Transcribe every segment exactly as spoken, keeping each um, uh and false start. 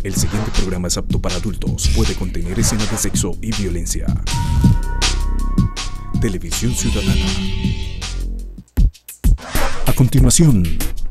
El siguiente programa es apto para adultos. Puede contener escenas de sexo y violencia. Televisión Ciudadana. A continuación.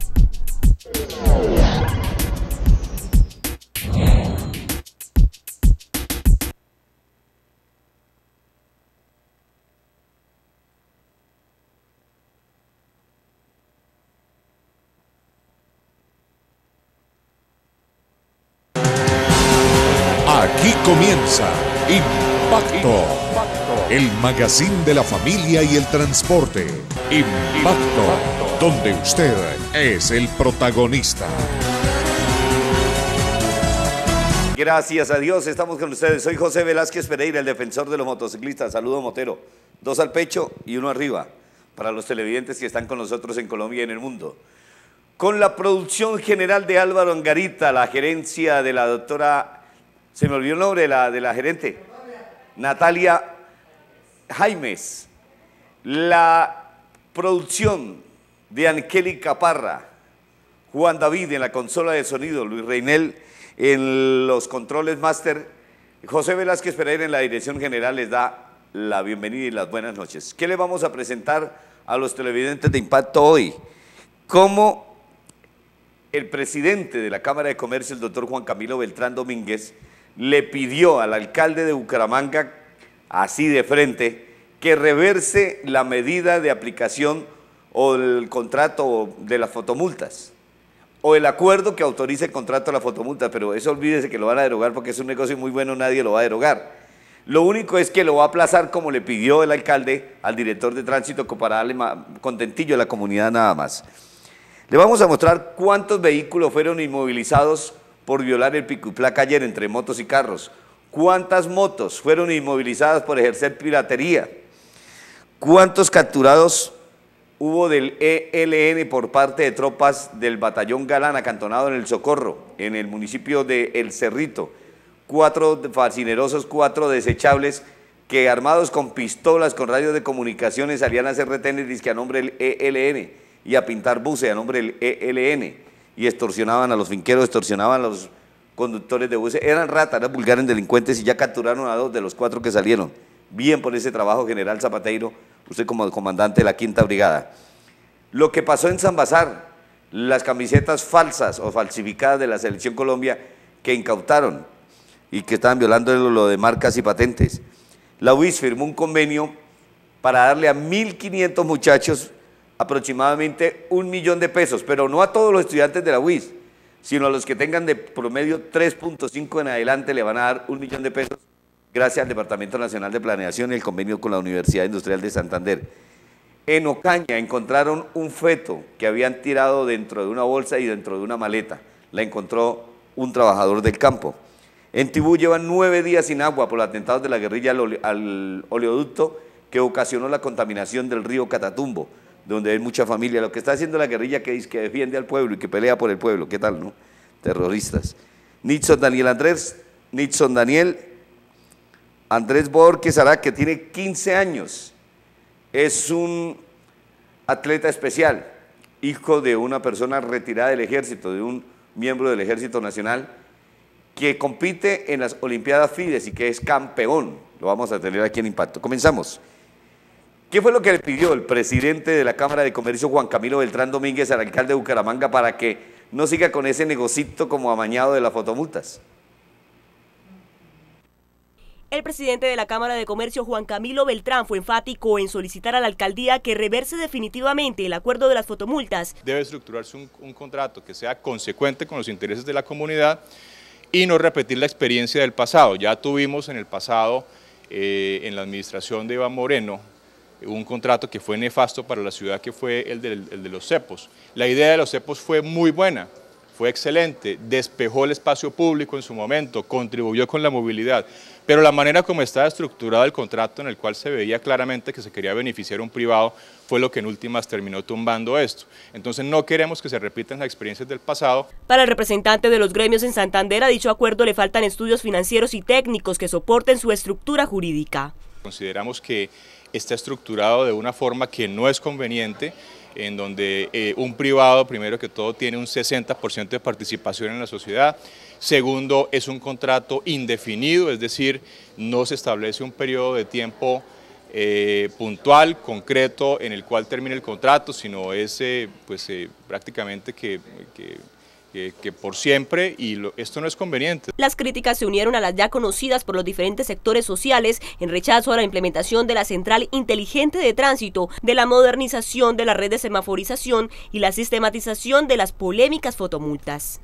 Aquí comienza Impacto, el magazine de la familia y el transporte. Impacto, donde usted es el protagonista. Gracias a Dios, estamos con ustedes. Soy José Velázquez Pereira, el defensor de los motociclistas. Saludo Motero. Dos al pecho y uno arriba, para los televidentes que están con nosotros en Colombia y en el mundo. Con la producción general de Álvaro Angarita, la gerencia de la doctora... Se me olvidó el nombre de la, de la gerente, Natalia Jaimes, la producción de Angélica Parra, Juan David en la consola de sonido, Luis Reinel en los controles máster, José Velázquez Pereira en la dirección general les da la bienvenida y las buenas noches. ¿Qué le vamos a presentar a los televidentes de Impacto hoy? Cómo el presidente de la Cámara de Comercio, el doctor Juan Camilo Beltrán Domínguez, le pidió al alcalde de Bucaramanga, así de frente, que reverse la medida de aplicación o el contrato de las fotomultas, o el acuerdo que autorice el contrato de las fotomultas, pero eso olvídese que lo van a derogar porque es un negocio muy bueno, nadie lo va a derogar. Lo único es que lo va a aplazar como le pidió el alcalde al director de tránsito para darle contentillo a la comunidad nada más. Le vamos a mostrar cuántos vehículos fueron inmovilizados por violar el pico y placa ayer entre motos y carros. ¿Cuántas motos fueron inmovilizadas por ejercer piratería? ¿Cuántos capturados hubo del E L N por parte de tropas del batallón Galán acantonado en el Socorro, en el municipio de El Cerrito? Cuatro fascinerosos, cuatro desechables que armados con pistolas, con radios de comunicaciones salían a hacer retenes dizque a nombre del E L N y a pintar buses a nombre del E L N. Y extorsionaban a los finqueros, extorsionaban a los conductores de buses, eran ratas, eran vulgares delincuentes y ya capturaron a dos de los cuatro que salieron. Bien por ese trabajo, general Zapateiro, usted como comandante de la Quinta Brigada. Lo que pasó en San Bazar, las camisetas falsas o falsificadas de la Selección Colombia que incautaron y que estaban violando lo de marcas y patentes. La U I S firmó un convenio para darle a mil quinientos muchachos aproximadamente un millón de pesos, pero no a todos los estudiantes de la U I S, sino a los que tengan de promedio tres punto cinco en adelante le van a dar un millón de pesos gracias al Departamento Nacional de Planeación y el convenio con la Universidad Industrial de Santander. En Ocaña encontraron un feto que habían tirado dentro de una bolsa y dentro de una maleta. La encontró un trabajador del campo. En Tibú llevan nueve días sin agua por los atentados de la guerrilla al, ole, al oleoducto que ocasionó la contaminación del río Catatumbo, donde hay mucha familia. Lo que está haciendo la guerrilla que dice que defiende al pueblo y que pelea por el pueblo, ¿qué tal, no? Terroristas. Nixon Daniel Andrés, Nixon Daniel Andrés Borges Ará, que tiene quince años, es un atleta especial, hijo de una persona retirada del ejército, de un miembro del Ejército Nacional, que compite en las Olimpiadas Fides y que es campeón. Lo vamos a tener aquí en Impacto. Comenzamos. ¿Qué fue lo que le pidió el presidente de la Cámara de Comercio, Juan Camilo Beltrán Domínguez, al alcalde de Bucaramanga para que no siga con ese negocito como amañado de las fotomultas? El presidente de la Cámara de Comercio, Juan Camilo Beltrán, fue enfático en solicitar a la alcaldía que reverse definitivamente el acuerdo de las fotomultas. Debe estructurarse un, un contrato que sea consecuente con los intereses de la comunidad y no repetir la experiencia del pasado. Ya tuvimos en el pasado, eh, en la administración de Iván Moreno, un contrato que fue nefasto para la ciudad, que fue el de, el de los cepos. La idea de los cepos fue muy buena, fue excelente, despejó el espacio público en su momento, contribuyó con la movilidad, pero la manera como estaba estructurado el contrato, en el cual se veía claramente que se quería beneficiar a un privado, fue lo que en últimas terminó tumbando esto. Entonces no queremos que se repitan las experiencias del pasado. Para el representante de los gremios en Santander, a dicho acuerdo le faltan estudios financieros y técnicos que soporten su estructura jurídica. Consideramos que está estructurado de una forma que no es conveniente, en donde eh, un privado, primero que todo, tiene un sesenta por ciento de participación en la sociedad. Segundo, es un contrato indefinido, es decir, no se establece un periodo de tiempo eh, puntual, concreto, en el cual termine el contrato, sino es eh, pues, eh, prácticamente que... que Que, que por siempre, y lo, esto no es conveniente. Las críticas se unieron a las ya conocidas por los diferentes sectores sociales en rechazo a la implementación de la central inteligente de tránsito, de la modernización de la red de semaforización y la sistematización de las polémicas fotomultas.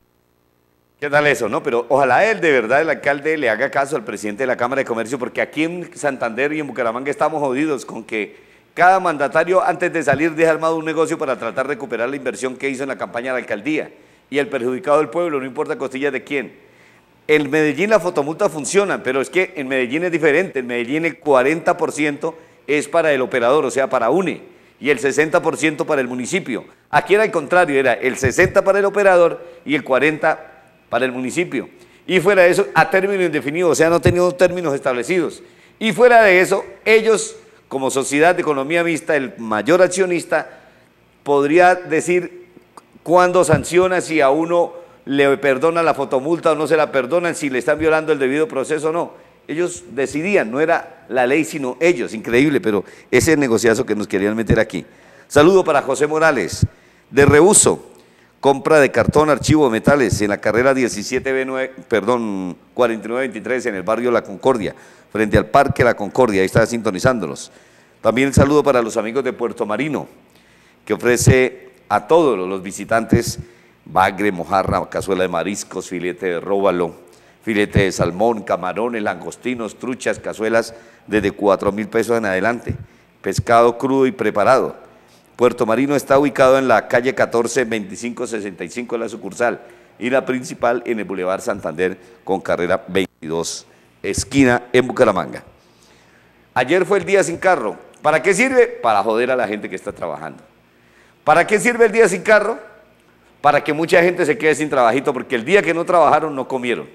¿Qué tal eso, no? Pero ojalá él, de verdad, el alcalde, le haga caso al presidente de la Cámara de Comercio, porque aquí en Santander y en Bucaramanga estamos jodidos con que cada mandatario antes de salir deja armado un negocio para tratar de recuperar la inversión que hizo en la campaña de la alcaldía. Y el perjudicado del pueblo, no importa costillas de quién. En Medellín las fotomultas funcionan, pero es que en Medellín es diferente. En Medellín el cuarenta por ciento es para el operador, o sea, para UNE, y el sesenta por ciento para el municipio. Aquí era al contrario, era el sesenta por ciento para el operador y el cuarenta por ciento para el municipio. Y fuera de eso, a término indefinido, o sea, no tenían términos establecidos. Y fuera de eso, ellos, como sociedad de economía mixta, el mayor accionista, podría decir cuándo sanciona, si a uno le perdona la fotomulta o no se la perdonan, si le están violando el debido proceso o no. Ellos decidían, no era la ley sino ellos, increíble, pero ese es el negociazo que nos querían meter aquí. Saludo para José Morales, de Reuso, compra de cartón, archivo, metales, en la carrera diecisiete B nueve, perdón, cuarenta y nueve veintitrés, en el barrio La Concordia, frente al Parque La Concordia, ahí está sintonizándolos. También saludo para los amigos de Puerto Marino, que ofrece a todos los visitantes bagre, mojarra, cazuela de mariscos, filete de róbalo, filete de salmón, camarones, langostinos, truchas, cazuelas desde cuatro mil pesos en adelante, pescado crudo y preparado. Puerto Marino está ubicado en la calle catorce veinticinco sesenta y cinco de la sucursal y la principal en el Boulevard Santander con carrera veintidós, esquina en Bucaramanga. Ayer fue el día sin carro. ¿Para qué sirve? Para joder a la gente que está trabajando. ¿Para qué sirve el día sin carro? Para que mucha gente se quede sin trabajito, porque el día que no trabajaron no comieron.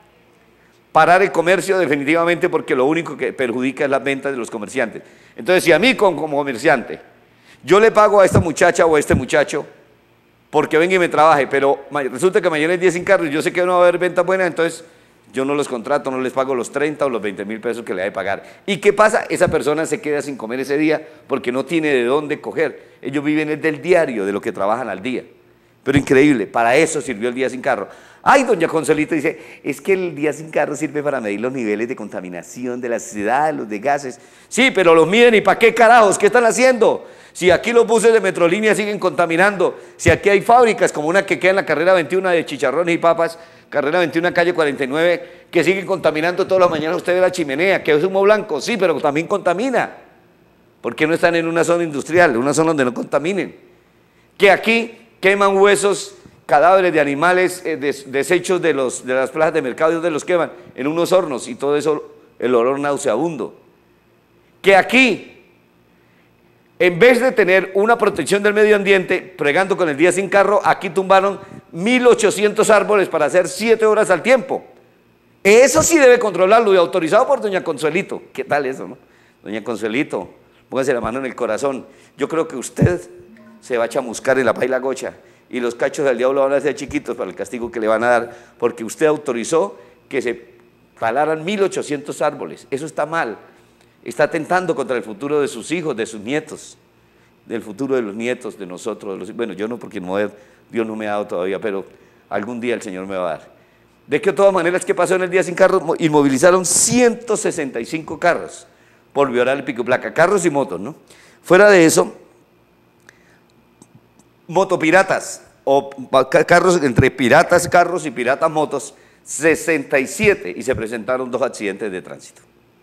Parar el comercio definitivamente, porque lo único que perjudica es las ventas de los comerciantes. Entonces, si a mí como comerciante, yo le pago a esta muchacha o a este muchacho porque venga y me trabaje, pero resulta que mañana es día sin carro y yo sé que no va a haber ventas buenas, entonces yo no los contrato, no les pago los treinta o los veinte mil pesos que le hay que pagar. ¿Y qué pasa? Esa persona se queda sin comer ese día porque no tiene de dónde coger. Ellos viven del diario, de lo que trabajan al día. Pero increíble, para eso sirvió el día sin carro. Ay, doña Consuelita dice, es que el día sin carro sirve para medir los niveles de contaminación de la ciudad, los de gases. Sí, pero los miden y ¿para qué carajos? ¿Qué están haciendo? Si aquí los buses de Metrolínea siguen contaminando, si aquí hay fábricas como una que queda en la carrera veintiuno de chicharrones y papas, carrera veintiuno, calle cuarenta y nueve, que siguen contaminando todas las mañanas. Usted ve la chimenea, que es humo blanco, sí, pero también contamina. ¿Por qué no están en una zona industrial, una zona donde no contaminen? Que aquí queman huesos, cadáveres de animales, eh, des, desechos de, los, de las plazas de mercado, y donde los queman, en unos hornos, y todo eso, el olor nauseabundo. Que aquí, en vez de tener una protección del medio ambiente, pregando con el día sin carro, aquí tumbaron mil ochocientos árboles para hacer siete horas al tiempo. Eso sí debe controlarlo, y autorizado por doña Consuelito. ¿Qué tal eso, no? Doña Consuelito, póngase la mano en el corazón. Yo creo que usted se va a chamuscar en la paila gocha, y los cachos del diablo van a ser chiquitos para el castigo que le van a dar, porque usted autorizó que se talaran mil ochocientos árboles. Eso está mal. Está atentando contra el futuro de sus hijos, de sus nietos, del futuro de los nietos, de nosotros, de los, bueno, yo no, porque no, Dios no me ha dado todavía, pero algún día el Señor me va a dar. De que de todas maneras, ¿qué pasó en el día sin carro? Inmovilizaron ciento sesenta y cinco carros por violar el pico y placa, carros y motos, ¿no? Fuera de eso, motopiratas, o carros, entre piratas carros y piratas motos, sesenta y siete, y se presentaron dos accidentes de tránsito.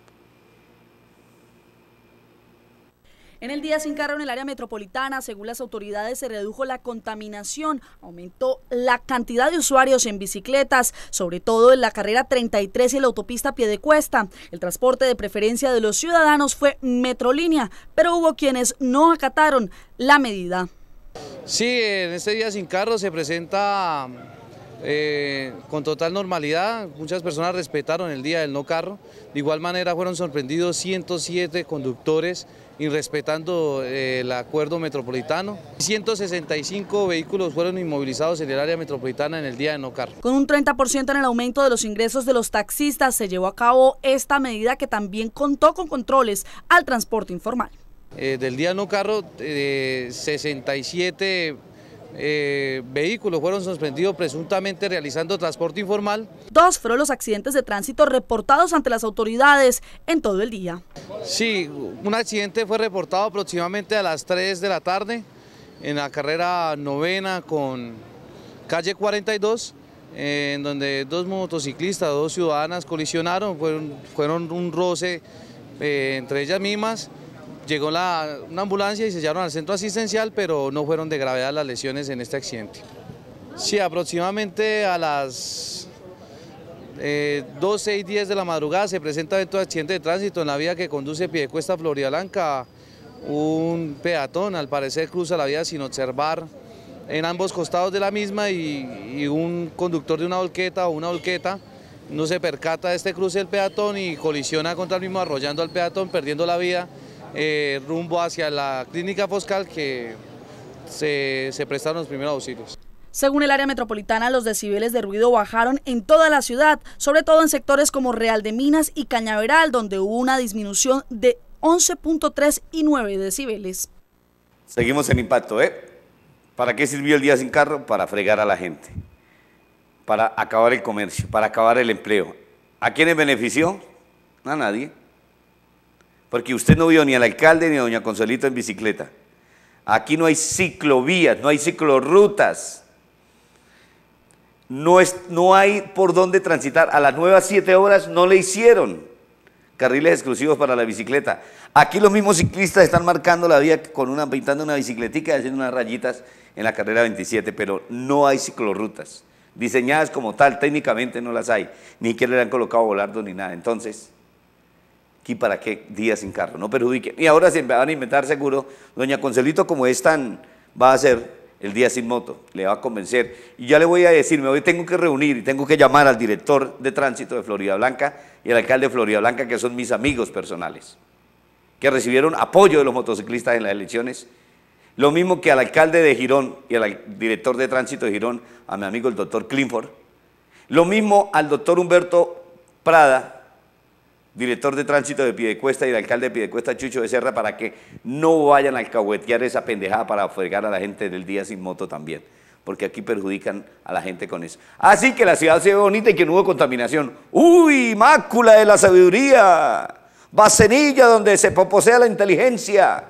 En el día sin carro en el área metropolitana, según las autoridades, se redujo la contaminación, aumentó la cantidad de usuarios en bicicletas, sobre todo en la carrera treinta y tres y la autopista Piedecuesta. El transporte de preferencia de los ciudadanos fue Metrolínea, pero hubo quienes no acataron la medida. Sí, en este día sin carro se presenta eh, con total normalidad, muchas personas respetaron el día del no carro, de igual manera fueron sorprendidos ciento siete conductores irrespetando eh, el acuerdo metropolitano. ciento sesenta y cinco vehículos fueron inmovilizados en el área metropolitana en el día de no carro. Con un treinta por ciento en el aumento de los ingresos de los taxistas se llevó a cabo esta medida que también contó con controles al transporte informal. Eh, del día de no carro, eh, sesenta y siete Eh, vehículos fueron suspendidos presuntamente realizando transporte informal. Dos fueron los accidentes de tránsito reportados ante las autoridades en todo el día. Sí, un accidente fue reportado aproximadamente a las tres de la tarde en la carrera novena con calle cuarenta y dos, eh, en donde dos motociclistas, dos ciudadanas colisionaron, fueron, fueron un roce eh, entre ellas mismas. Llegó la, una ambulancia y se llevaron al centro asistencial, pero no fueron de gravedad las lesiones en este accidente. Sí, aproximadamente a las eh, doce y diez de la madrugada se presenta un accidente de tránsito en la vía que conduce Piedecuesta a Floridablanca. Un peatón al parecer cruza la vía sin observar en ambos costados de la misma y, y un conductor de una volqueta o una volqueta no se percata de este cruce del peatón y colisiona contra el mismo, arrollando al peatón, perdiendo la vida. Eh, rumbo hacia la clínica Foscal que se, se prestaron los primeros auxilios. Según el área metropolitana, los decibeles de ruido bajaron en toda la ciudad, sobre todo en sectores como Real de Minas y Cañaveral, donde hubo una disminución de once punto tres y nueve decibeles. Seguimos en impacto, ¿eh? ¿Para qué sirvió el día sin carro? Para fregar a la gente, para acabar el comercio, para acabar el empleo. ¿A quiénes benefició? A nadie. Porque usted no vio ni al alcalde ni a doña Consuelito en bicicleta. Aquí no hay ciclovías, no hay ciclorrutas. No, es, no hay por dónde transitar. A las nuevas siete horas no le hicieron carriles exclusivos para la bicicleta. Aquí los mismos ciclistas están marcando la vía con una, pintando una bicicletica y haciendo unas rayitas en la carrera veintisiete, pero no hay ciclorrutas. Diseñadas como tal, técnicamente no las hay. Ni siquiera le han colocado volardos ni nada. Entonces, ¿aquí para qué día sin carro? No perjudiquen. Y ahora se van a inventar seguro, doña Consuelito como es tan, va a hacer el día sin moto, le va a convencer. Y ya le voy a decir, me voy, tengo que reunir y tengo que llamar al director de tránsito de Floridablanca y al alcalde de Floridablanca, que son mis amigos personales, que recibieron apoyo de los motociclistas en las elecciones. Lo mismo que al alcalde de Girón y al director de tránsito de Girón, a mi amigo el doctor Clifford. Lo mismo al doctor Humberto Prada, director de tránsito de Piedecuesta, y el alcalde de Piedecuesta, Chucho Becerra, para que no vayan a alcahuetear esa pendejada para fregar a la gente del día sin moto también, porque aquí perjudican a la gente con eso. Así que la ciudad se ve bonita y que no hubo contaminación. ¡Uy, mácula de la sabiduría! Bacenilla donde se poposea la inteligencia.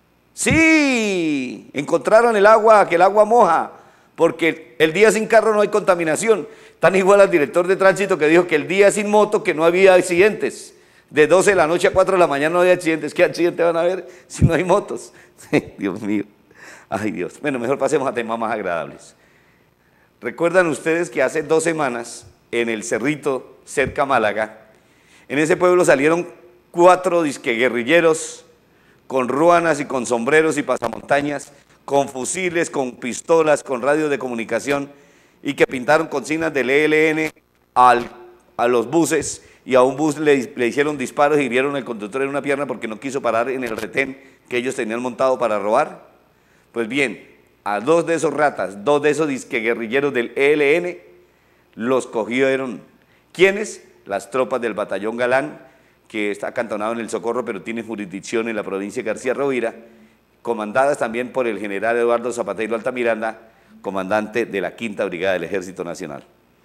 Sí, encontraron el agua, que el agua moja, porque el día sin carro no hay contaminación. Tan igual al director de tránsito que dijo que el día sin moto que no había accidentes. De doce de la noche a cuatro de la mañana no hay accidentes. ¿Qué accidentes van a haber si no hay motos? Dios mío. Ay, Dios. Bueno, mejor pasemos a temas más agradables. ¿Recuerdan ustedes que hace dos semanas en el Cerrito, cerca a Málaga, en ese pueblo salieron cuatro disque guerrilleros con ruanas y con sombreros y pasamontañas, con fusiles, con pistolas, con radios de comunicación, y que pintaron consignas del E L N al, a los buses, y a un bus le, le hicieron disparos y vieron al conductor en una pierna porque no quiso parar en el retén que ellos tenían montado para robar? Pues bien, a dos de esos ratas, dos de esos disque guerrilleros del E L N, los cogieron. ¿Quiénes? Las tropas del batallón Galán, que está acantonado en el Socorro, pero tiene jurisdicción en la provincia de García Rovira, comandadas también por el general Eduardo Zapatero Altamiranda, comandante de la Quinta Brigada del Ejército Nacional.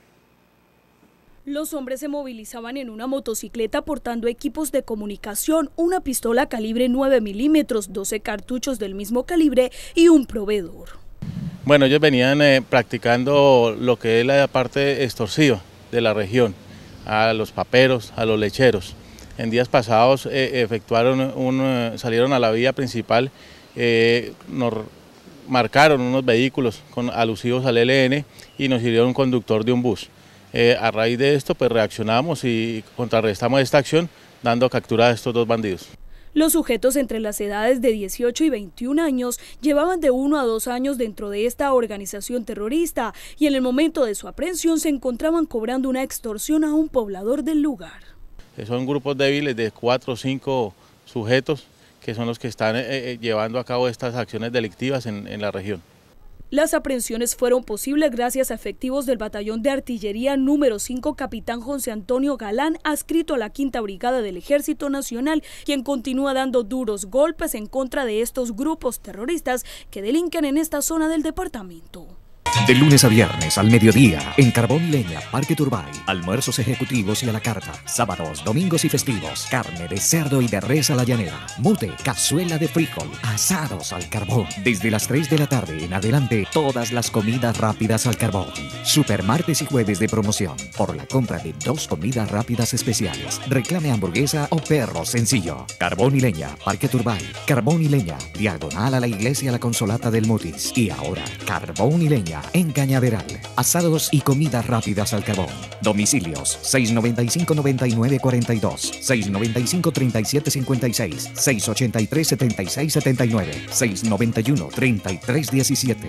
Los hombres se movilizaban en una motocicleta portando equipos de comunicación, una pistola calibre nueve milímetros, doce cartuchos del mismo calibre y un proveedor. Bueno, ellos venían eh, practicando lo que es la parte extorsiva de la región, a los paperos, a los lecheros. En días pasados eh, efectuaron un, eh, salieron a la vía principal, eh, nos marcaron unos vehículos con, alusivos al E L N y nos hirió un conductor de un bus. Eh, a raíz de esto pues reaccionamos y contrarrestamos esta acción dando captura a estos dos bandidos. Los sujetos entre las edades de dieciocho y veintiún años llevaban de uno a dos años dentro de esta organización terrorista y en el momento de su aprehensión se encontraban cobrando una extorsión a un poblador del lugar. Son grupos débiles de cuatro o cinco sujetos que son los que están eh, llevando a cabo estas acciones delictivas en, en la región. Las aprehensiones fueron posibles gracias a efectivos del Batallón de Artillería número cinco, capitán José Antonio Galán, adscrito a la Quinta Brigada del Ejército Nacional, quien continúa dando duros golpes en contra de estos grupos terroristas que delinquen en esta zona del departamento. De lunes a viernes al mediodía, en Carbón y Leña, Parque Turbay, almuerzos ejecutivos y a la carta, sábados, domingos y festivos, carne de cerdo y de res a la llanera, mute, cazuela de frijol, asados al carbón. Desde las tres de la tarde en adelante, todas las comidas rápidas al carbón. Super martes y jueves de promoción, por la compra de dos comidas rápidas especiales. Reclame hamburguesa o perro sencillo. Carbón y Leña, Parque Turbay, Carbón y Leña, diagonal a la iglesia La Consolata del Mutis. Y ahora, Carbón y Leña en Cañaveral, asados y comidas rápidas al carbón. Domicilios seis noventa y cinco, noventa y nueve, cuarenta y dos, seis noventa y cinco, treinta y siete, cincuenta y seis, seis ochenta y tres, setenta y seis, setenta y nueve, seis noventa y uno, treinta y tres, diecisiete.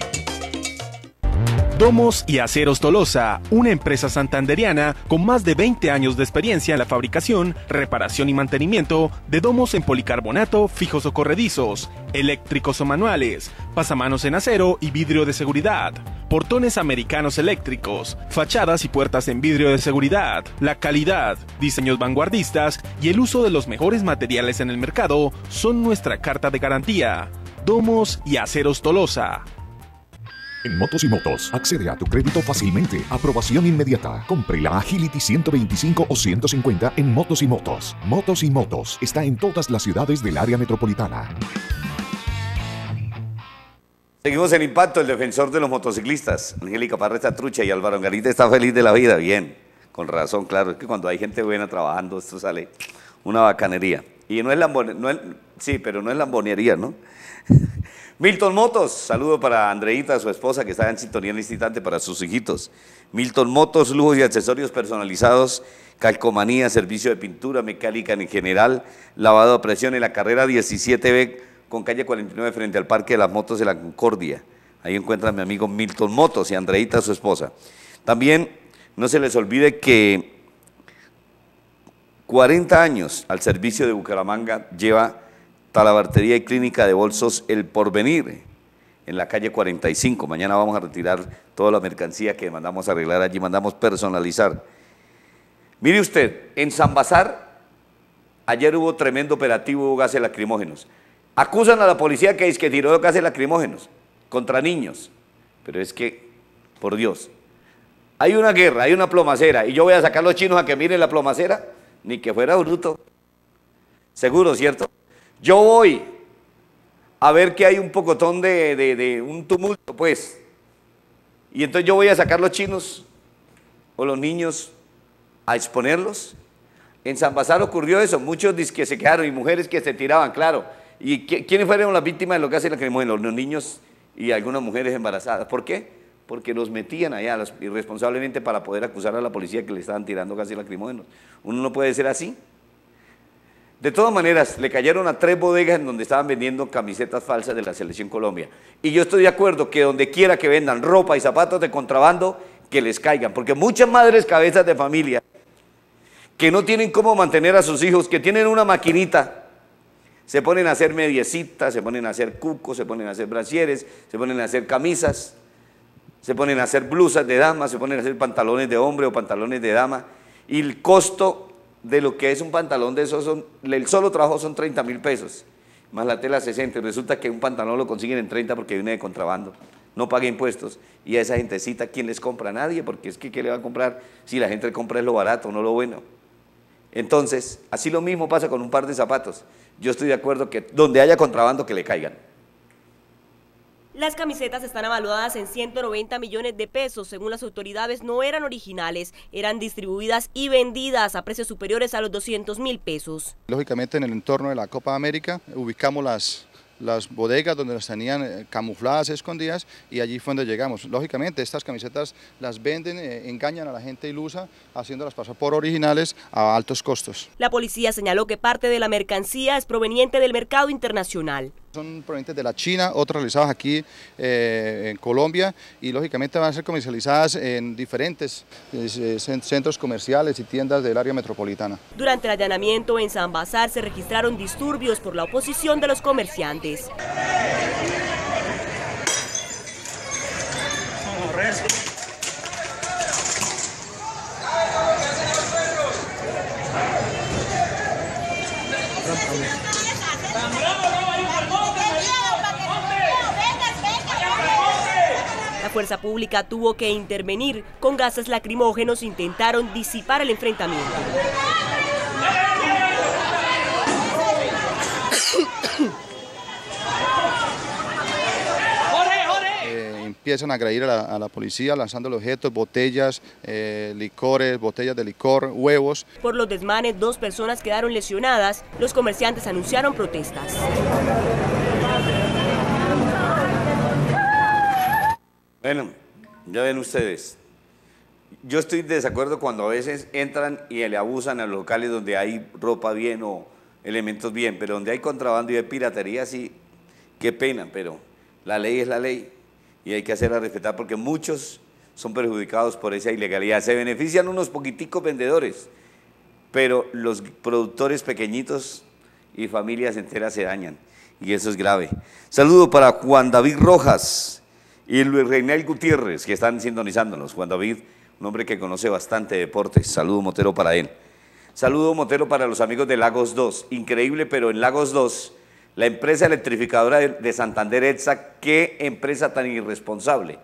Domos y Aceros Tolosa, una empresa santanderiana con más de veinte años de experiencia en la fabricación, reparación y mantenimiento de domos en policarbonato, fijos o corredizos, eléctricos o manuales, pasamanos en acero y vidrio de seguridad, portones americanos eléctricos, fachadas y puertas en vidrio de seguridad. La calidad, diseños vanguardistas y el uso de los mejores materiales en el mercado son nuestra carta de garantía. Domos y Aceros Tolosa. En Motos y Motos, accede a tu crédito fácilmente. Aprobación inmediata. Compre la Agility ciento veinticinco o ciento cincuenta en Motos y Motos. Motos y Motos está en todas las ciudades del área metropolitana. Seguimos en Impacto, el defensor de los motociclistas. Angélica Parra está trucha y Álvaro Angarita está feliz de la vida. Bien, con razón, claro. Es que cuando hay gente buena trabajando, esto sale una bacanería. Y no es lambone, no es, sí, pero no es lambonería, ¿no? Milton Motos, saludo para Andreita, su esposa, que está en sintonía en este instante, para sus hijitos. Milton Motos, lujos y accesorios personalizados, calcomanía, servicio de pintura, mecánica en general, lavado a presión en la carrera diecisiete B con calle cuarenta y nueve frente al Parque de las Motos de la Concordia. Ahí encuentra a mi amigo Milton Motos y Andreita, su esposa. También no se les olvide que cuarenta años al servicio de Bucaramanga lleva Talabartería y Clínica de Bolsos El Porvenir, en la calle cuarenta y cinco. Mañana vamos a retirar toda la mercancía que mandamos a arreglar allí, mandamos personalizar. Mire usted, en San Bazar, ayer hubo tremendo operativo, hubo gases lacrimógenos. Acusan a la policía que es que tiró gases lacrimógenos contra niños, pero es que, por Dios, hay una guerra, hay una plomacera, y yo voy a sacar a los chinos a que miren la plomacera, ni que fuera bruto. Seguro, ¿cierto? Yo voy a ver que hay un pocotón de, de, de un tumulto, pues, y entonces yo voy a sacar los chinos o los niños a exponerlos. En San Bazar ocurrió eso, muchos que se quedaron y mujeres que se tiraban, claro. ¿Y quiénes fueron las víctimas de lo que hace la lacrimógeno? Los niños y algunas mujeres embarazadas. ¿Por qué? Porque los metían allá los, irresponsablemente para poder acusar a la policía que le estaban tirando gases lacrimógenos. Uno no puede ser así. De todas maneras, le cayeron a tres bodegas en donde estaban vendiendo camisetas falsas de la Selección Colombia. Y yo estoy de acuerdo que donde quiera que vendan ropa y zapatos de contrabando, que les caigan. Porque muchas madres cabezas de familia que no tienen cómo mantener a sus hijos, que tienen una maquinita, se ponen a hacer mediecitas, se ponen a hacer cucos, se ponen a hacer brasieres, se ponen a hacer camisas, se ponen a hacer blusas de dama, se ponen a hacer pantalones de hombre o pantalones de dama, y el costo de lo que es un pantalón de esos, son, el solo trabajo son treinta mil pesos, más la tela sesenta, y resulta que un pantalón lo consiguen en treinta porque viene de contrabando, no paga impuestos, y a esa gentecita, ¿quién les compra? Nadie, porque es que ¿qué le va a comprar si la gente le compra es lo barato, no lo bueno? Entonces, así lo mismo pasa con un par de zapatos. Yo estoy de acuerdo que donde haya contrabando, que le caigan. Las camisetas están evaluadas en ciento noventa millones de pesos. Según las autoridades, no eran originales, eran distribuidas y vendidas a precios superiores a los doscientos mil pesos. Lógicamente, en el entorno de la Copa América ubicamos las, las bodegas donde las tenían camufladas, escondidas, y allí fue donde llegamos. Lógicamente estas camisetas las venden, eh, engañan a la gente ilusa, haciéndolas pasar por originales a altos costos. La policía señaló que parte de la mercancía es proveniente del mercado internacional. Son provenientes de la China, otras realizadas aquí eh, en Colombia, y lógicamente van a ser comercializadas en diferentes eh, centros comerciales y tiendas del área metropolitana. Durante el allanamiento en San Bazar se registraron disturbios por la oposición de los comerciantes. La fuerza pública tuvo que intervenir. Con gases lacrimógenos intentaron disipar el enfrentamiento. Empiezan a agredir a la, a la policía lanzando objetos, botellas, eh, licores, botellas de licor, huevos. Por los desmanes, dos personas quedaron lesionadas. Los comerciantes anunciaron protestas. Bueno, ya ven ustedes, yo estoy de desacuerdo cuando a veces entran y le abusan a los locales donde hay ropa bien o elementos bien, pero donde hay contrabando y hay piratería, sí, qué pena, pero la ley es la ley. Y hay que hacerla respetar porque muchos son perjudicados por esa ilegalidad. Se benefician unos poquiticos vendedores, pero los productores pequeñitos y familias enteras se dañan, y eso es grave. Saludo para Juan David Rojas y Luis Reinel Gutiérrez, que están sintonizándonos. Juan David, un hombre que conoce bastante deportes. Saludo motero para él. Saludo motero para los amigos de Lagos dos. Increíble, pero en Lagos dos... la empresa electrificadora de Santander ETSA, qué empresa tan irresponsable.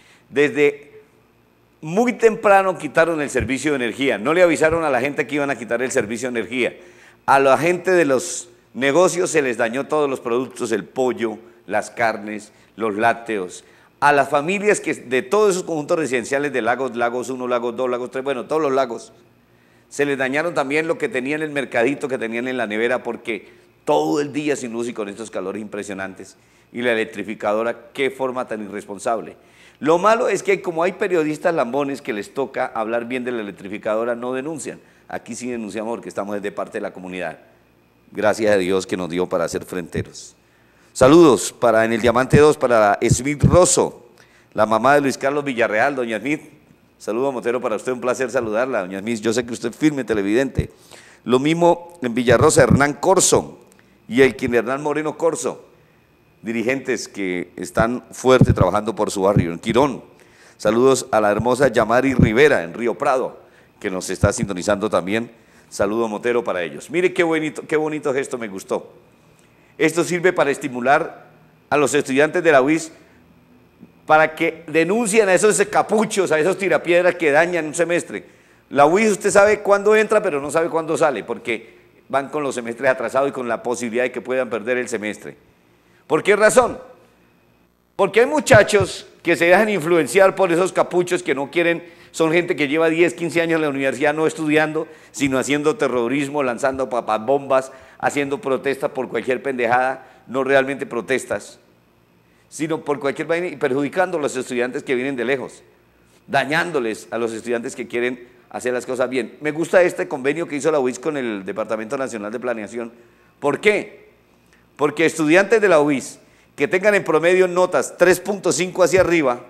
Desde muy temprano quitaron el servicio de energía, no le avisaron a la gente que iban a quitar el servicio de energía. A la gente de los negocios se les dañó todos los productos, el pollo, las carnes, los lácteos. A las familias que de todos esos conjuntos residenciales de Lagos, Lagos uno, Lagos dos, Lagos tres, bueno, todos los lagos, se les dañaron también lo que tenían en el mercadito, que tenían en la nevera, porque todo el día sin luz y con estos calores impresionantes. Y la electrificadora, qué forma tan irresponsable. Lo malo es que como hay periodistas lambones que les toca hablar bien de la electrificadora, no denuncian. Aquí sí denunciamos porque estamos de parte de la comunidad. Gracias a Dios que nos dio para ser fronteros. Saludos para en el Diamante dos para Smith Rosso, la mamá de Luis Carlos Villarreal, doña Smith. Saludo motero para usted, un placer saludarla, doña Smith. Yo sé que usted es firme televidente. Lo mismo en Villarrosa, Hernán Corso y el quien Hernán Moreno Corso, dirigentes que están fuerte trabajando por su barrio. En Quirón, saludos a la hermosa Yamari Rivera en Río Prado, que nos está sintonizando también. Saludo motero para ellos. Mire qué bonito, qué bonito gesto, me gustó. Esto sirve para estimular a los estudiantes de la U I S para que denuncien a esos capuchos, a esos tirapiedras que dañan un semestre. La U I S usted sabe cuándo entra, pero no sabe cuándo sale, porque van con los semestres atrasados y con la posibilidad de que puedan perder el semestre. ¿Por qué razón? Porque hay muchachos que se dejan influenciar por esos capuchos que no quieren, son gente que lleva diez, quince años en la universidad no estudiando, sino haciendo terrorismo, lanzando papabombas, haciendo protestas por cualquier pendejada, no realmente protestas, sino por cualquier vaina y perjudicando a los estudiantes que vienen de lejos, dañándoles a los estudiantes que quieren hacer las cosas bien. Me gusta este convenio que hizo la U I S con el Departamento Nacional de Planeación. ¿Por qué? Porque estudiantes de la U I S que tengan en promedio notas tres punto cinco hacia arriba,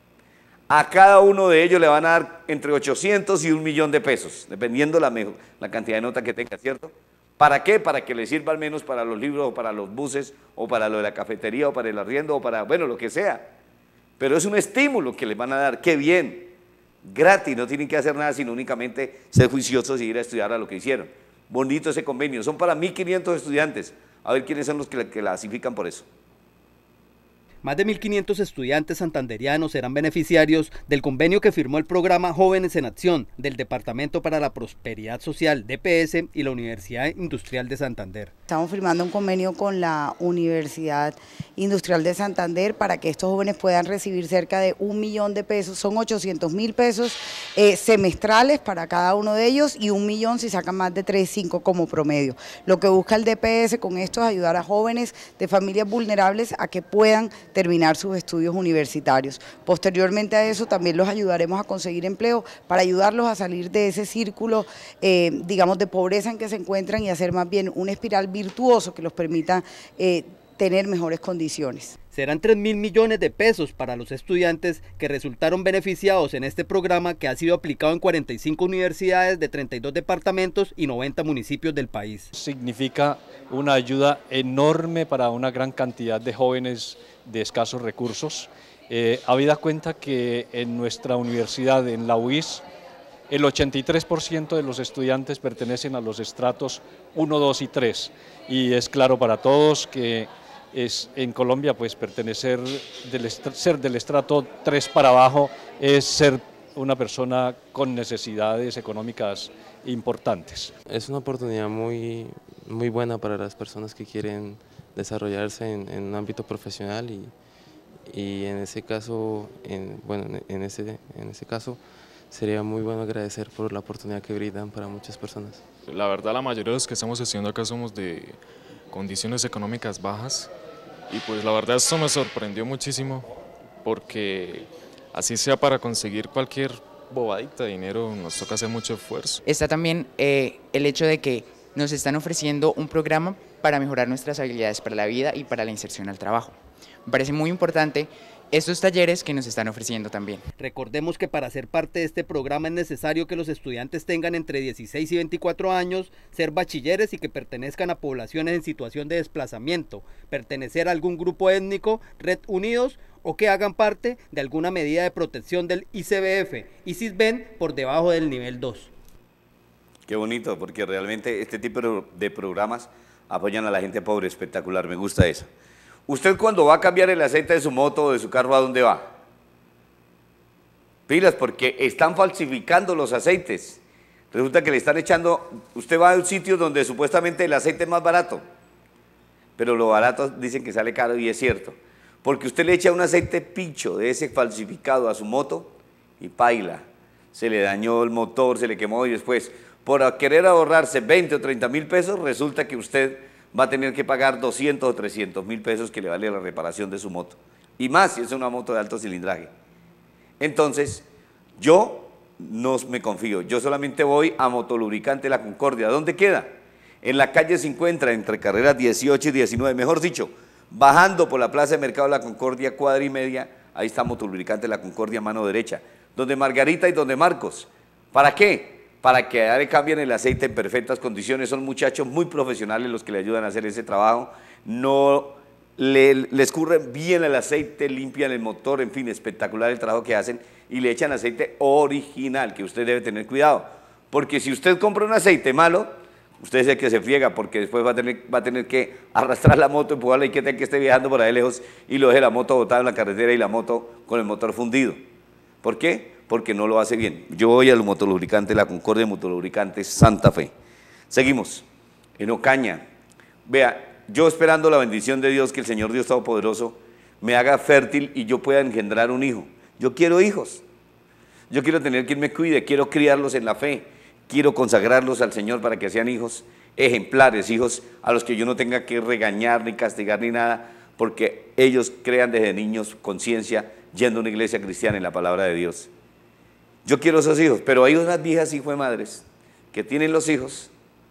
a cada uno de ellos le van a dar entre ochocientos y un millón de pesos, dependiendo la, mejor, la cantidad de nota que tenga, ¿cierto? ¿Para qué? Para que le sirva al menos para los libros o para los buses o para lo de la cafetería o para el arriendo o para, bueno, lo que sea. Pero es un estímulo que les van a dar, qué bien, gratis, no tienen que hacer nada sino únicamente ser juiciosos y ir a estudiar a lo que hicieron. Bonito ese convenio, son para mil quinientos estudiantes, a ver quiénes son los que clasifican por eso. Más de mil quinientos estudiantes santanderianos serán beneficiarios del convenio que firmó el programa Jóvenes en Acción del Departamento para la Prosperidad Social, D P S, y la Universidad Industrial de Santander. Estamos firmando un convenio con la Universidad Industrial de Santander para que estos jóvenes puedan recibir cerca de un millón de pesos, son ochocientos mil pesos eh, semestrales para cada uno de ellos y un millón si sacan más de tres, cinco como promedio. Lo que busca el D P S con esto es ayudar a jóvenes de familias vulnerables a que puedan terminar sus estudios universitarios. Posteriormente a eso también los ayudaremos a conseguir empleo para ayudarlos a salir de ese círculo, eh, digamos, de pobreza en que se encuentran y hacer más bien una espiral virtuoso que los permita eh, tener mejores condiciones. Serán tres mil millones de pesos para los estudiantes que resultaron beneficiados en este programa que ha sido aplicado en cuarenta y cinco universidades de treinta y dos departamentos y noventa municipios del país. Significa una ayuda enorme para una gran cantidad de jóvenes de escasos recursos. Eh, habida cuenta que en nuestra universidad, en la U I S, el ochenta y tres por ciento de los estudiantes pertenecen a los estratos uno, dos y tres, y es claro para todos que es, en Colombia pues pertenecer del, ser del estrato tres para abajo es ser una persona con necesidades económicas importantes. Es una oportunidad muy, muy buena para las personas que quieren desarrollarse en, en un ámbito profesional y, y en ese caso, en, bueno, en ese, en ese caso sería muy bueno agradecer por la oportunidad que brindan para muchas personas. La verdad, la mayoría de los que estamos estudiando acá somos de condiciones económicas bajas y pues la verdad esto me sorprendió muchísimo porque así sea para conseguir cualquier bobadita de dinero nos toca hacer mucho esfuerzo. Está también eh, el hecho de que nos están ofreciendo un programa para mejorar nuestras habilidades para la vida y para la inserción al trabajo. Me parece muy importante estos talleres que nos están ofreciendo también. Recordemos que para ser parte de este programa es necesario que los estudiantes tengan entre dieciséis y veinticuatro años, ser bachilleres y que pertenezcan a poblaciones en situación de desplazamiento, pertenecer a algún grupo étnico, Red Unidos, o que hagan parte de alguna medida de protección del I C B F y SISBEN por debajo del nivel dos. Qué bonito, porque realmente este tipo de programas apoyan a la gente pobre, espectacular, me gusta eso. ¿Usted cuando va a cambiar el aceite de su moto o de su carro, a dónde va? Pilas, porque están falsificando los aceites. Resulta que le están echando, usted va a un sitio donde supuestamente el aceite es más barato, pero lo barato dicen que sale caro y es cierto, porque usted le echa un aceite picho de ese falsificado a su moto y paila, se le dañó el motor, se le quemó y después, por querer ahorrarse veinte o treinta mil pesos, resulta que usted va a tener que pagar doscientos o trescientos mil pesos que le vale la reparación de su moto. Y más si es una moto de alto cilindraje. Entonces, yo no me confío, yo solamente voy a Motolubricante La Concordia. ¿Dónde queda? En la calle cincuenta, entre carreras dieciocho y diecinueve, mejor dicho, bajando por la Plaza de Mercado La Concordia, cuadra y media, ahí está Motolubricante La Concordia, mano derecha, donde Margarita y donde Marcos. ¿Para qué? Para que le cambien el aceite en perfectas condiciones. Son muchachos muy profesionales los que le ayudan a hacer ese trabajo, no le, le escurren bien el aceite, limpian el motor, en fin, espectacular el trabajo que hacen y le echan aceite original, que usted debe tener cuidado, porque si usted compra un aceite malo, usted es el que se friega, porque después va a tener, va a tener que arrastrar la moto, empujarla y que tenga que esté viajando por ahí lejos y lo deje la moto botada en la carretera y la moto con el motor fundido. ¿Por qué? Porque no lo hace bien. Yo voy al Motolubricante La Concordia, Motolubricante Santa Fe. Seguimos, en Ocaña. Vea, yo esperando la bendición de Dios, que el Señor Dios Todopoderoso me haga fértil y yo pueda engendrar un hijo. Yo quiero hijos. Yo quiero tener quien me cuide, quiero criarlos en la fe, quiero consagrarlos al Señor para que sean hijos ejemplares, hijos a los que yo no tenga que regañar ni castigar ni nada, porque ellos crean desde niños conciencia yendo a una iglesia cristiana en la palabra de Dios. Yo quiero esos hijos, pero hay unas viejas hijos de madres que tienen los hijos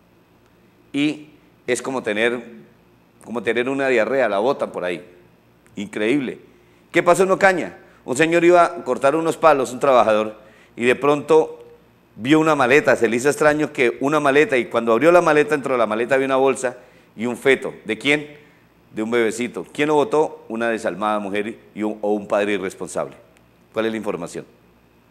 y es como tener, como tener una diarrea, la botan por ahí. Increíble. ¿Qué pasó en Ocaña? Un señor iba a cortar unos palos, un trabajador, y de pronto vio una maleta, se le hizo extraño que una maleta, y cuando abrió la maleta, dentro de la maleta había una bolsa y un feto. ¿De quién? De un bebecito. ¿Quién lo botó? Una desalmada mujer y un, o un padre irresponsable. ¿Cuál es la información?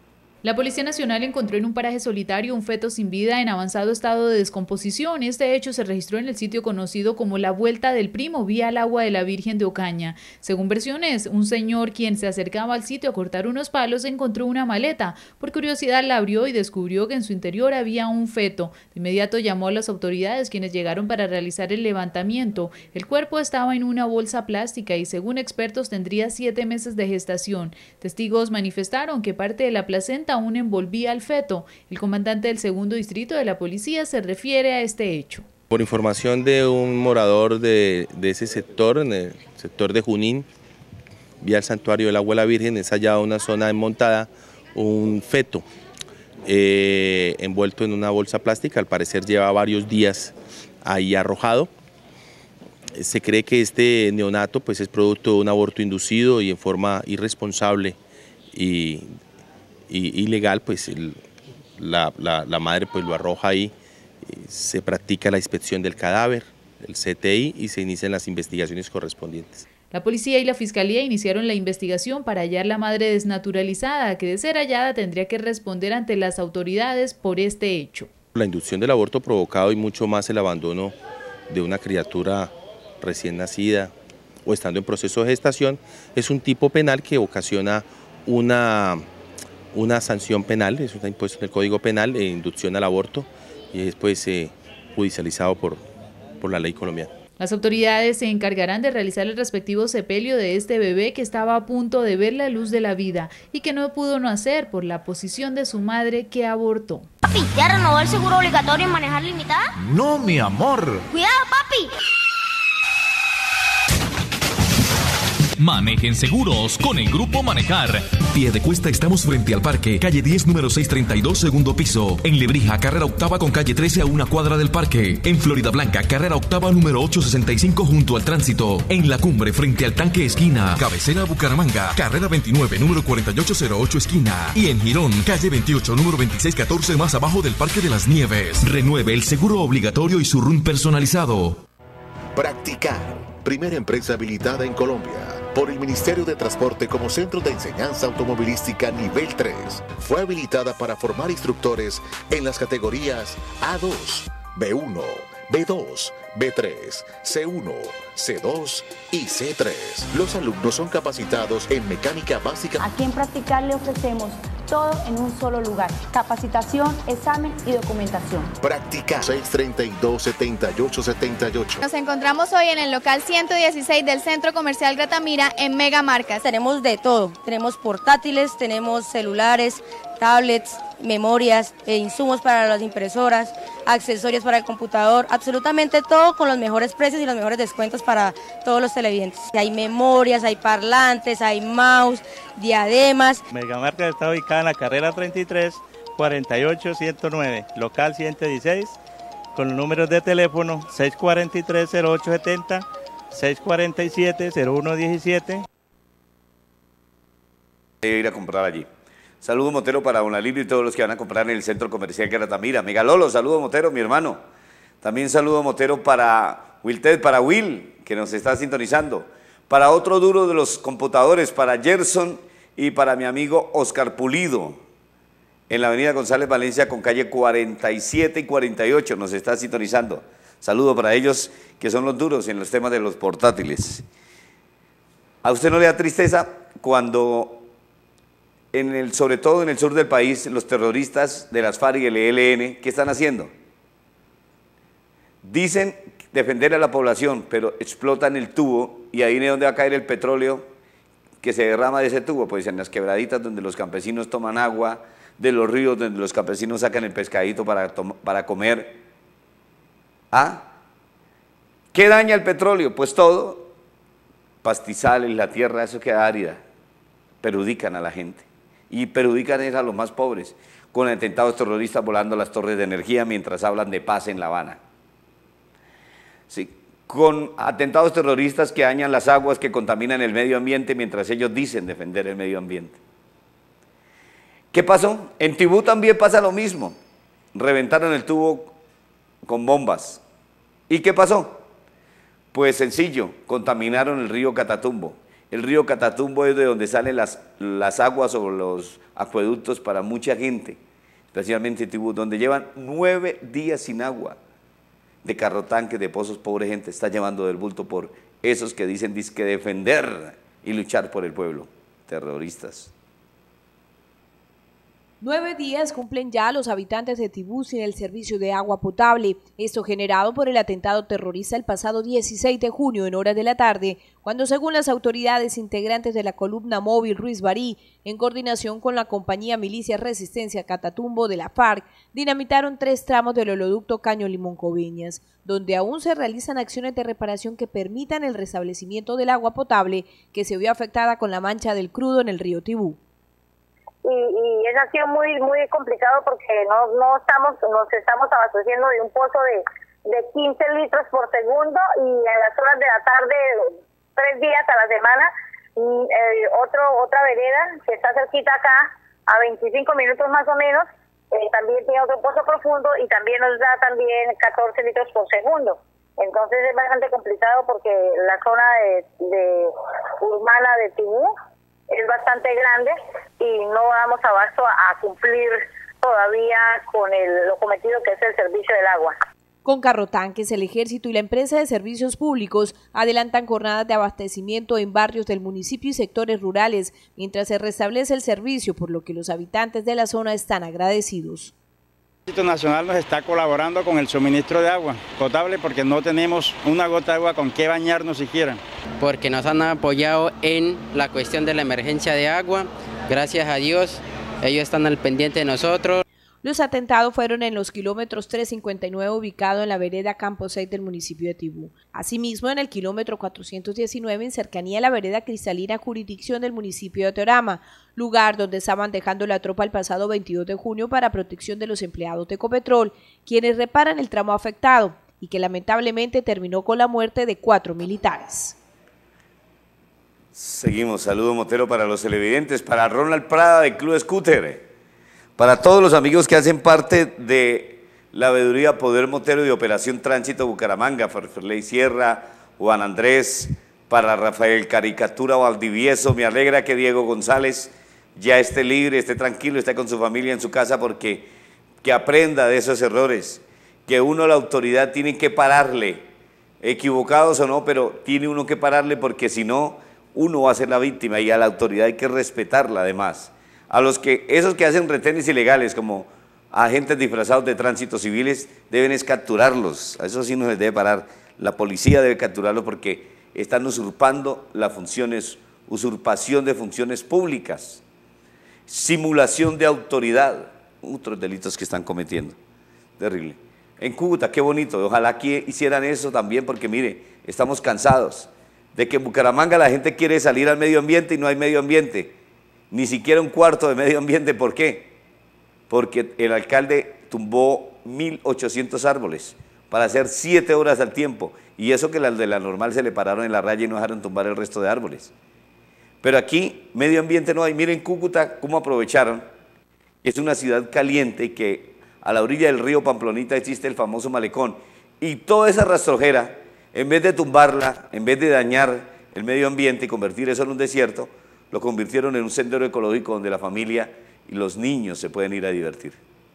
La Policía Nacional encontró en un paraje solitario un feto sin vida en avanzado estado de descomposición. Este hecho se registró en el sitio conocido como la Vuelta del Primo, vía al agua de la Virgen de Ocaña. Según versiones, un señor quien se acercaba al sitio a cortar unos palos encontró una maleta. Por curiosidad la abrió y descubrió que en su interior había un feto. De inmediato llamó a las autoridades, quienes llegaron para realizar el levantamiento. El cuerpo estaba en una bolsa plástica y según expertos tendría siete meses de gestación. Testigos manifestaron que parte de la placenta aún envolvía al feto. El comandante del segundo distrito de la policía se refiere a este hecho. Por información de un morador de, de ese sector, en el sector de Junín, vía el santuario del agua de la Virgen, es hallado una zona enmontada, un feto eh, envuelto en una bolsa plástica, al parecer lleva varios días ahí arrojado. Se cree que este neonato pues, es producto de un aborto inducido y en forma irresponsable y Y, ilegal, pues el, la, la, la madre pues lo arroja ahí, se practica la inspección del cadáver, el C T I, y se inician las investigaciones correspondientes. La policía y la fiscalía iniciaron la investigación para hallar la madre desnaturalizada, que de ser hallada tendría que responder ante las autoridades por este hecho. La inducción del aborto provocado y mucho más el abandono de una criatura recién nacida o estando en proceso de gestación es un tipo penal que ocasiona una... una sanción penal, eso está impuesto en el Código Penal, e inducción al aborto, y es después eh, judicializado por, por la ley colombiana. Las autoridades se encargarán de realizar el respectivo sepelio de este bebé que estaba a punto de ver la luz de la vida y que no pudo nacer por la posición de su madre que abortó. Papi, ¿ya renovó el seguro obligatorio en manejar limitada? No, mi amor. Cuidado, papi. Manejen seguros con el Grupo Manejar. Piedecuesta estamos frente al parque, calle diez, número seiscientos treinta y dos, segundo piso. En Lebrija, carrera octava con calle trece a una cuadra del parque. En Florida Blanca, carrera octava número ochocientos sesenta y cinco junto al tránsito. En La Cumbre, frente al tanque esquina. Cabecera Bucaramanga, carrera veintinueve, número cuarenta y ocho cero ocho esquina. Y en Girón, calle veintiocho, número veintiséis catorce más abajo del Parque de las Nieves. Renueve el seguro obligatorio y su R U N personalizado. Practicar, primera empresa habilitada en Colombia por el Ministerio de Transporte como Centro de Enseñanza Automovilística Nivel tres. Fue habilitada para formar instructores en las categorías A dos, B uno, B dos, B tres, C uno, C dos y C tres. Los alumnos son capacitados en mecánica básica. Aquí en Practicar le ofrecemos todo en un solo lugar: capacitación, examen y documentación. Practicar seis treinta y dos, setenta y ocho setenta y ocho. Nos encontramos hoy en el local ciento dieciséis del Centro Comercial Gratamira en Mega Marcas. Tenemos de todo, tenemos portátiles, tenemos celulares, tablets, memorias, e insumos para las impresoras, accesorios para el computador, absolutamente todo con los mejores precios y los mejores descuentos para todos los televidentes. Hay memorias, hay parlantes, hay mouse, diademas. Megamarca está ubicada en la carrera treinta y tres, cuarenta y ocho, ciento nueve, local ciento dieciséis, con los números de teléfono seis cuarenta y tres, cero ocho setenta, seis cuarenta y siete, cero uno diecisiete. Ir a comprar allí. Saludo Motero para Don Alilio y todos los que van a comprar en el Centro Comercial Gratamira. Megalolo, saludo Motero, mi hermano. También saludo Motero para Wilted, para Will, que nos está sintonizando. Para otro duro de los computadores, para Gerson y para mi amigo Oscar Pulido, en la avenida González Valencia con calle cuarenta y siete y cuarenta y ocho, nos está sintonizando. Saludo para ellos que son los duros en los temas de los portátiles. ¿A usted no le da tristeza cuando, en el, sobre todo en el sur del país, los terroristas de las FARC y el E L N, ¿qué están haciendo? Dicen defender a la población, pero explotan el tubo y ahí es donde va a caer el petróleo que se derrama de ese tubo, pues en las quebraditas donde los campesinos toman agua, de los ríos donde los campesinos sacan el pescadito para, para comer. ¿Ah? ¿Qué daña el petróleo? Pues todo, pastizales, la tierra, eso queda árida, perjudican a la gente y perjudican a los más pobres, con atentados terroristas volando las torres de energía mientras hablan de paz en La Habana. Sí, con atentados terroristas que dañan las aguas, que contaminan el medio ambiente mientras ellos dicen defender el medio ambiente. ¿Qué pasó? En Tibú también pasa lo mismo, reventaron el tubo con bombas. ¿Y qué pasó? Pues sencillo, contaminaron el río Catatumbo. El río Catatumbo es de donde salen las, las aguas o los acueductos para mucha gente, especialmente Tibú, donde llevan nueve días sin agua. De carrotanques, de pozos, pobre gente está llevando del bulto por esos que dicen que defender y luchar por el pueblo, terroristas. Nueve días cumplen ya los habitantes de Tibú sin el servicio de agua potable, esto generado por el atentado terrorista el pasado dieciséis de junio en horas de la tarde, cuando según las autoridades integrantes de la columna móvil Ruiz Barí, en coordinación con la compañía Milicia Resistencia Catatumbo de la FARC, dinamitaron tres tramos del oleoducto Caño Limón Coveñas, donde aún se realizan acciones de reparación que permitan el restablecimiento del agua potable que se vio afectada con la mancha del crudo en el río Tibú. Y, y eso ha sido muy muy complicado porque no no estamos nos estamos abasteciendo de un pozo de, de quince litros por segundo y en las horas de la tarde, tres días a la semana, y, eh, otro otra vereda que está cerquita acá, a veinticinco minutos más o menos, eh, también tiene otro pozo profundo y también nos da también catorce litros por segundo. Entonces es bastante complicado porque la zona de, de urbana de Tibú es bastante grande y no damos abasto a cumplir todavía con el, lo cometido que es el servicio del agua. Con carrotanques, el Ejército y la empresa de servicios públicos adelantan jornadas de abastecimiento en barrios del municipio y sectores rurales, mientras se restablece el servicio, por lo que los habitantes de la zona están agradecidos. El Ejército Nacional nos está colaborando con el suministro de agua potable porque no tenemos una gota de agua con qué bañarnos siquiera. Porque nos han apoyado en la cuestión de la emergencia de agua, gracias a Dios, ellos están al pendiente de nosotros. Los atentados fueron en los kilómetros trescientos cincuenta y nueve ubicado en la vereda Campo seis del municipio de Tibú. Asimismo, en el kilómetro cuatrocientos diecinueve en cercanía a la vereda Cristalina, jurisdicción del municipio de Teorama, lugar donde estaban dejando la tropa el pasado veintidós de junio para protección de los empleados de Ecopetrol, quienes reparan el tramo afectado y que lamentablemente terminó con la muerte de cuatro militares. Seguimos, saludo Motero para los televidentes, para Ronald Prada de Club Scooter. Para todos los amigos que hacen parte de la veeduría Poder Motero de Operación Tránsito Bucaramanga, Ferley Sierra, Juan Andrés, para Rafael Caricatura Valdivieso, me alegra que Diego González ya esté libre, esté tranquilo, esté con su familia en su casa, porque que aprenda de esos errores, que uno, la autoridad, tiene que pararle, equivocados o no, pero tiene uno que pararle porque si no, uno va a ser la víctima y a la autoridad hay que respetarla además. A los que, esos que hacen retenes ilegales como agentes disfrazados de tránsito civiles, deben es capturarlos, a eso sí no les debe parar, la policía debe capturarlos porque están usurpando las funciones, usurpación de funciones públicas, simulación de autoridad, otros delitos que están cometiendo, terrible. En Cúcuta, qué bonito, ojalá que hicieran eso también porque mire, estamos cansados de que en Bucaramanga la gente quiere salir al medio ambiente y no hay medio ambiente, ni siquiera un cuarto de medio ambiente. ¿Por qué? Porque el alcalde tumbó mil ochocientos árboles para hacer siete horas al tiempo, y eso que las de la normal se le pararon en la raya y no dejaron tumbar el resto de árboles. Pero aquí medio ambiente no hay. Miren Cúcuta cómo aprovecharon, es una ciudad caliente que a la orilla del río Pamplonita existe el famoso malecón, y toda esa rastrojera, en vez de tumbarla, en vez de dañar el medio ambiente y convertir eso en un desierto, lo convirtieron en un sendero ecológico donde la familia y los niños se pueden ir a divertir.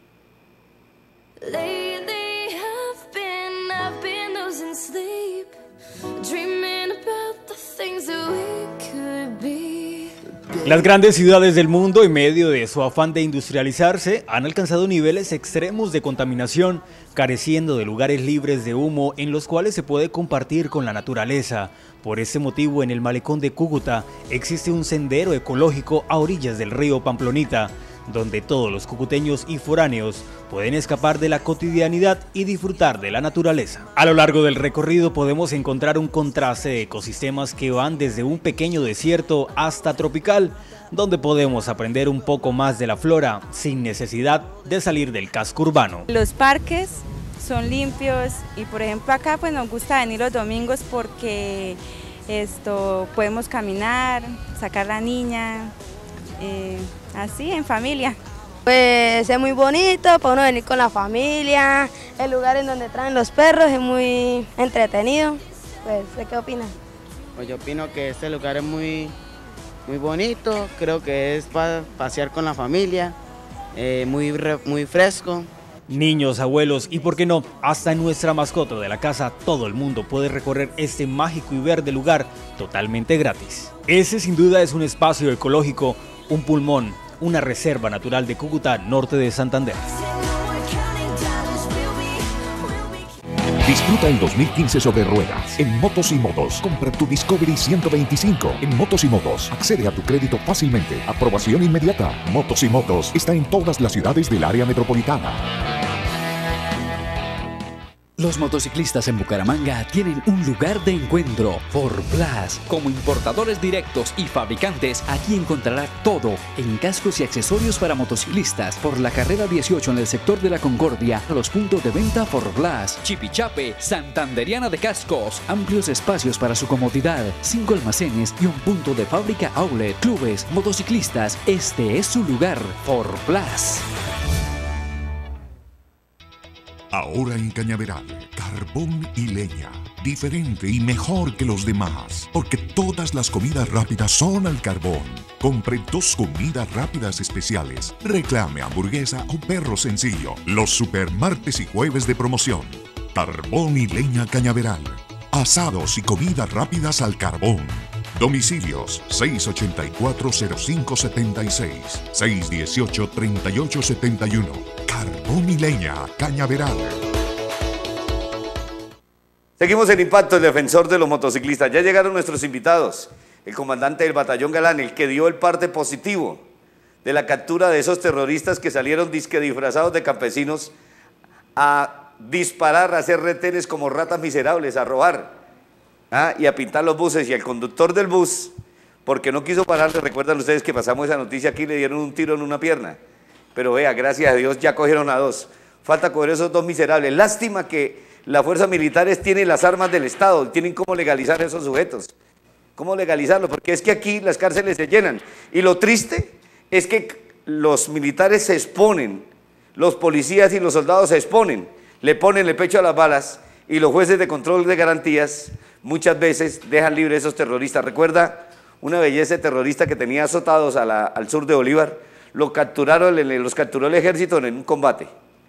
Las grandes ciudades del mundo, en medio de su afán de industrializarse, han alcanzado niveles extremos de contaminación, careciendo de lugares libres de humo en los cuales se puede compartir con la naturaleza. Por ese motivo, en el malecón de Cúcuta existe un sendero ecológico a orillas del río Pamplonita, donde todos los cucuteños y foráneos pueden escapar de la cotidianidad y disfrutar de la naturaleza. A lo largo del recorrido podemos encontrar un contraste de ecosistemas que van desde un pequeño desierto hasta tropical, donde podemos aprender un poco más de la flora sin necesidad de salir del casco urbano. Los parques son limpios y por ejemplo acá pues nos gusta venir los domingos porque esto podemos caminar, sacar la niña, eh, así en familia. Pues es muy bonito para uno venir con la familia, el lugar en donde traen los perros es muy entretenido. Pues, ¿qué opinan? Pues yo opino que este lugar es muy, muy bonito, creo que es para pasear con la familia, eh, muy, re, muy fresco. Niños, abuelos y, por qué no, hasta nuestra mascota de la casa, todo el mundo puede recorrer este mágico y verde lugar totalmente gratis. Ese sin duda es un espacio ecológico, un pulmón, una reserva natural de Cúcuta, norte de Santander. Disfruta el dos mil quince sobre ruedas en Motos y Motos. Compra tu Discovery ciento veinticinco en Motos y Motos. Accede a tu crédito fácilmente. Aprobación inmediata. Motos y Motos está en todas las ciudades del área metropolitana. Los motociclistas en Bucaramanga tienen un lugar de encuentro, ForPlus. Como importadores directos y fabricantes, aquí encontrará todo en cascos y accesorios para motociclistas. Por la carrera dieciocho en el sector de la Concordia, a los puntos de venta ForPlus. Chipichape, Santanderiana de Cascos. Amplios espacios para su comodidad, cinco almacenes y un punto de fábrica outlet. Clubes, motociclistas, este es su lugar, ForPlus. Ahora en Cañaveral, carbón y leña, diferente y mejor que los demás, porque todas las comidas rápidas son al carbón. Compre dos comidas rápidas especiales, reclame hamburguesa o perro sencillo, los super martes y jueves de promoción. Carbón y leña Cañaveral, asados y comidas rápidas al carbón. Domicilios seis ochenta y cuatro cero cinco setenta y seis, seis dieciocho treinta y ocho setenta y uno. Carbón y leña Cañaveral. Seguimos en Impacto, el defensor de los motociclistas. Ya llegaron nuestros invitados. El comandante del batallón Galán, el que dio el parte positivo de la captura de esos terroristas que salieron disque disfrazados de campesinos a disparar, a hacer retenes como ratas miserables, a robar. Ah, y a pintar los buses, y al conductor del bus, porque no quiso parar, recuerdan ustedes que pasamos esa noticia aquí, le dieron un tiro en una pierna, pero vea, gracias a Dios ya cogieron a dos, falta coger esos dos miserables. Lástima que las fuerzas militares tienen las armas del Estado, tienen cómo legalizar a esos sujetos, cómo legalizarlo, porque es que aquí las cárceles se llenan, y lo triste es que los militares se exponen, los policías y los soldados se exponen, le ponen el pecho a las balas, y los jueces de control de garantías muchas veces dejan libre a esos terroristas. Recuerda una belleza terrorista que tenía azotados a la, al sur de Bolívar, lo capturaron, los capturó el ejército en un combate,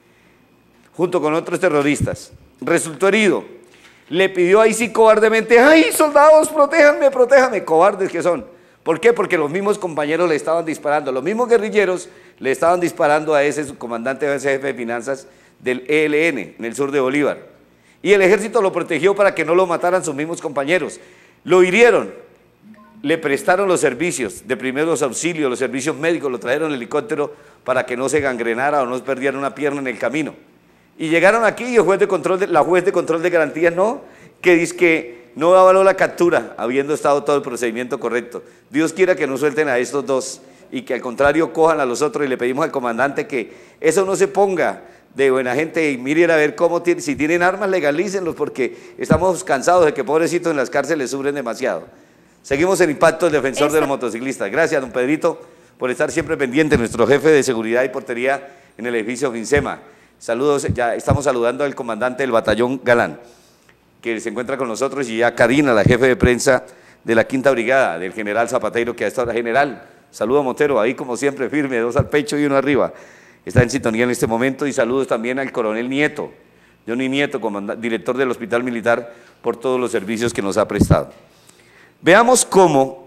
junto con otros terroristas, resultó herido, le pidió ahí sí cobardemente, ¡ay, soldados, protéjanme, protéjanme! Cobardes que son. ¿Por qué? Porque los mismos compañeros le estaban disparando, los mismos guerrilleros le estaban disparando a ese subcomandante o ese jefe de finanzas del E L N en el sur de Bolívar. Y el ejército lo protegió para que no lo mataran sus mismos compañeros. Lo hirieron, le prestaron los servicios de primeros auxilios, los servicios médicos, lo trajeron en helicóptero para que no se gangrenara o no perdiera una pierna en el camino. Y llegaron aquí y el juez de control de, la juez de control de garantías no, que dice que no avaló la captura, habiendo estado todo el procedimiento correcto. Dios quiera que no suelten a estos dos y que al contrario cojan a los otros, y le pedimos al comandante que eso no se ponga de buena gente y miren a ver cómo tienen, si tienen armas legalícenlos, porque estamos cansados de que pobrecitos en las cárceles sufren demasiado. Seguimos en Impacto, el defensor Esta... de los motociclistas. Gracias, don Pedrito, por estar siempre pendiente, nuestro jefe de seguridad y portería en el edificio FINSEMA. Saludos, ya estamos saludando al comandante del batallón Galán, que se encuentra con nosotros, y ya Karina, la jefe de prensa de la quinta brigada, del general Zapateiro, que a esta hora, general, saludo Montero, ahí como siempre firme, dos al pecho y uno arriba. Está en sintonía en este momento, y saludos también al coronel Nieto, Johnny Nieto, director del Hospital Militar, por todos los servicios que nos ha prestado. Veamos cómo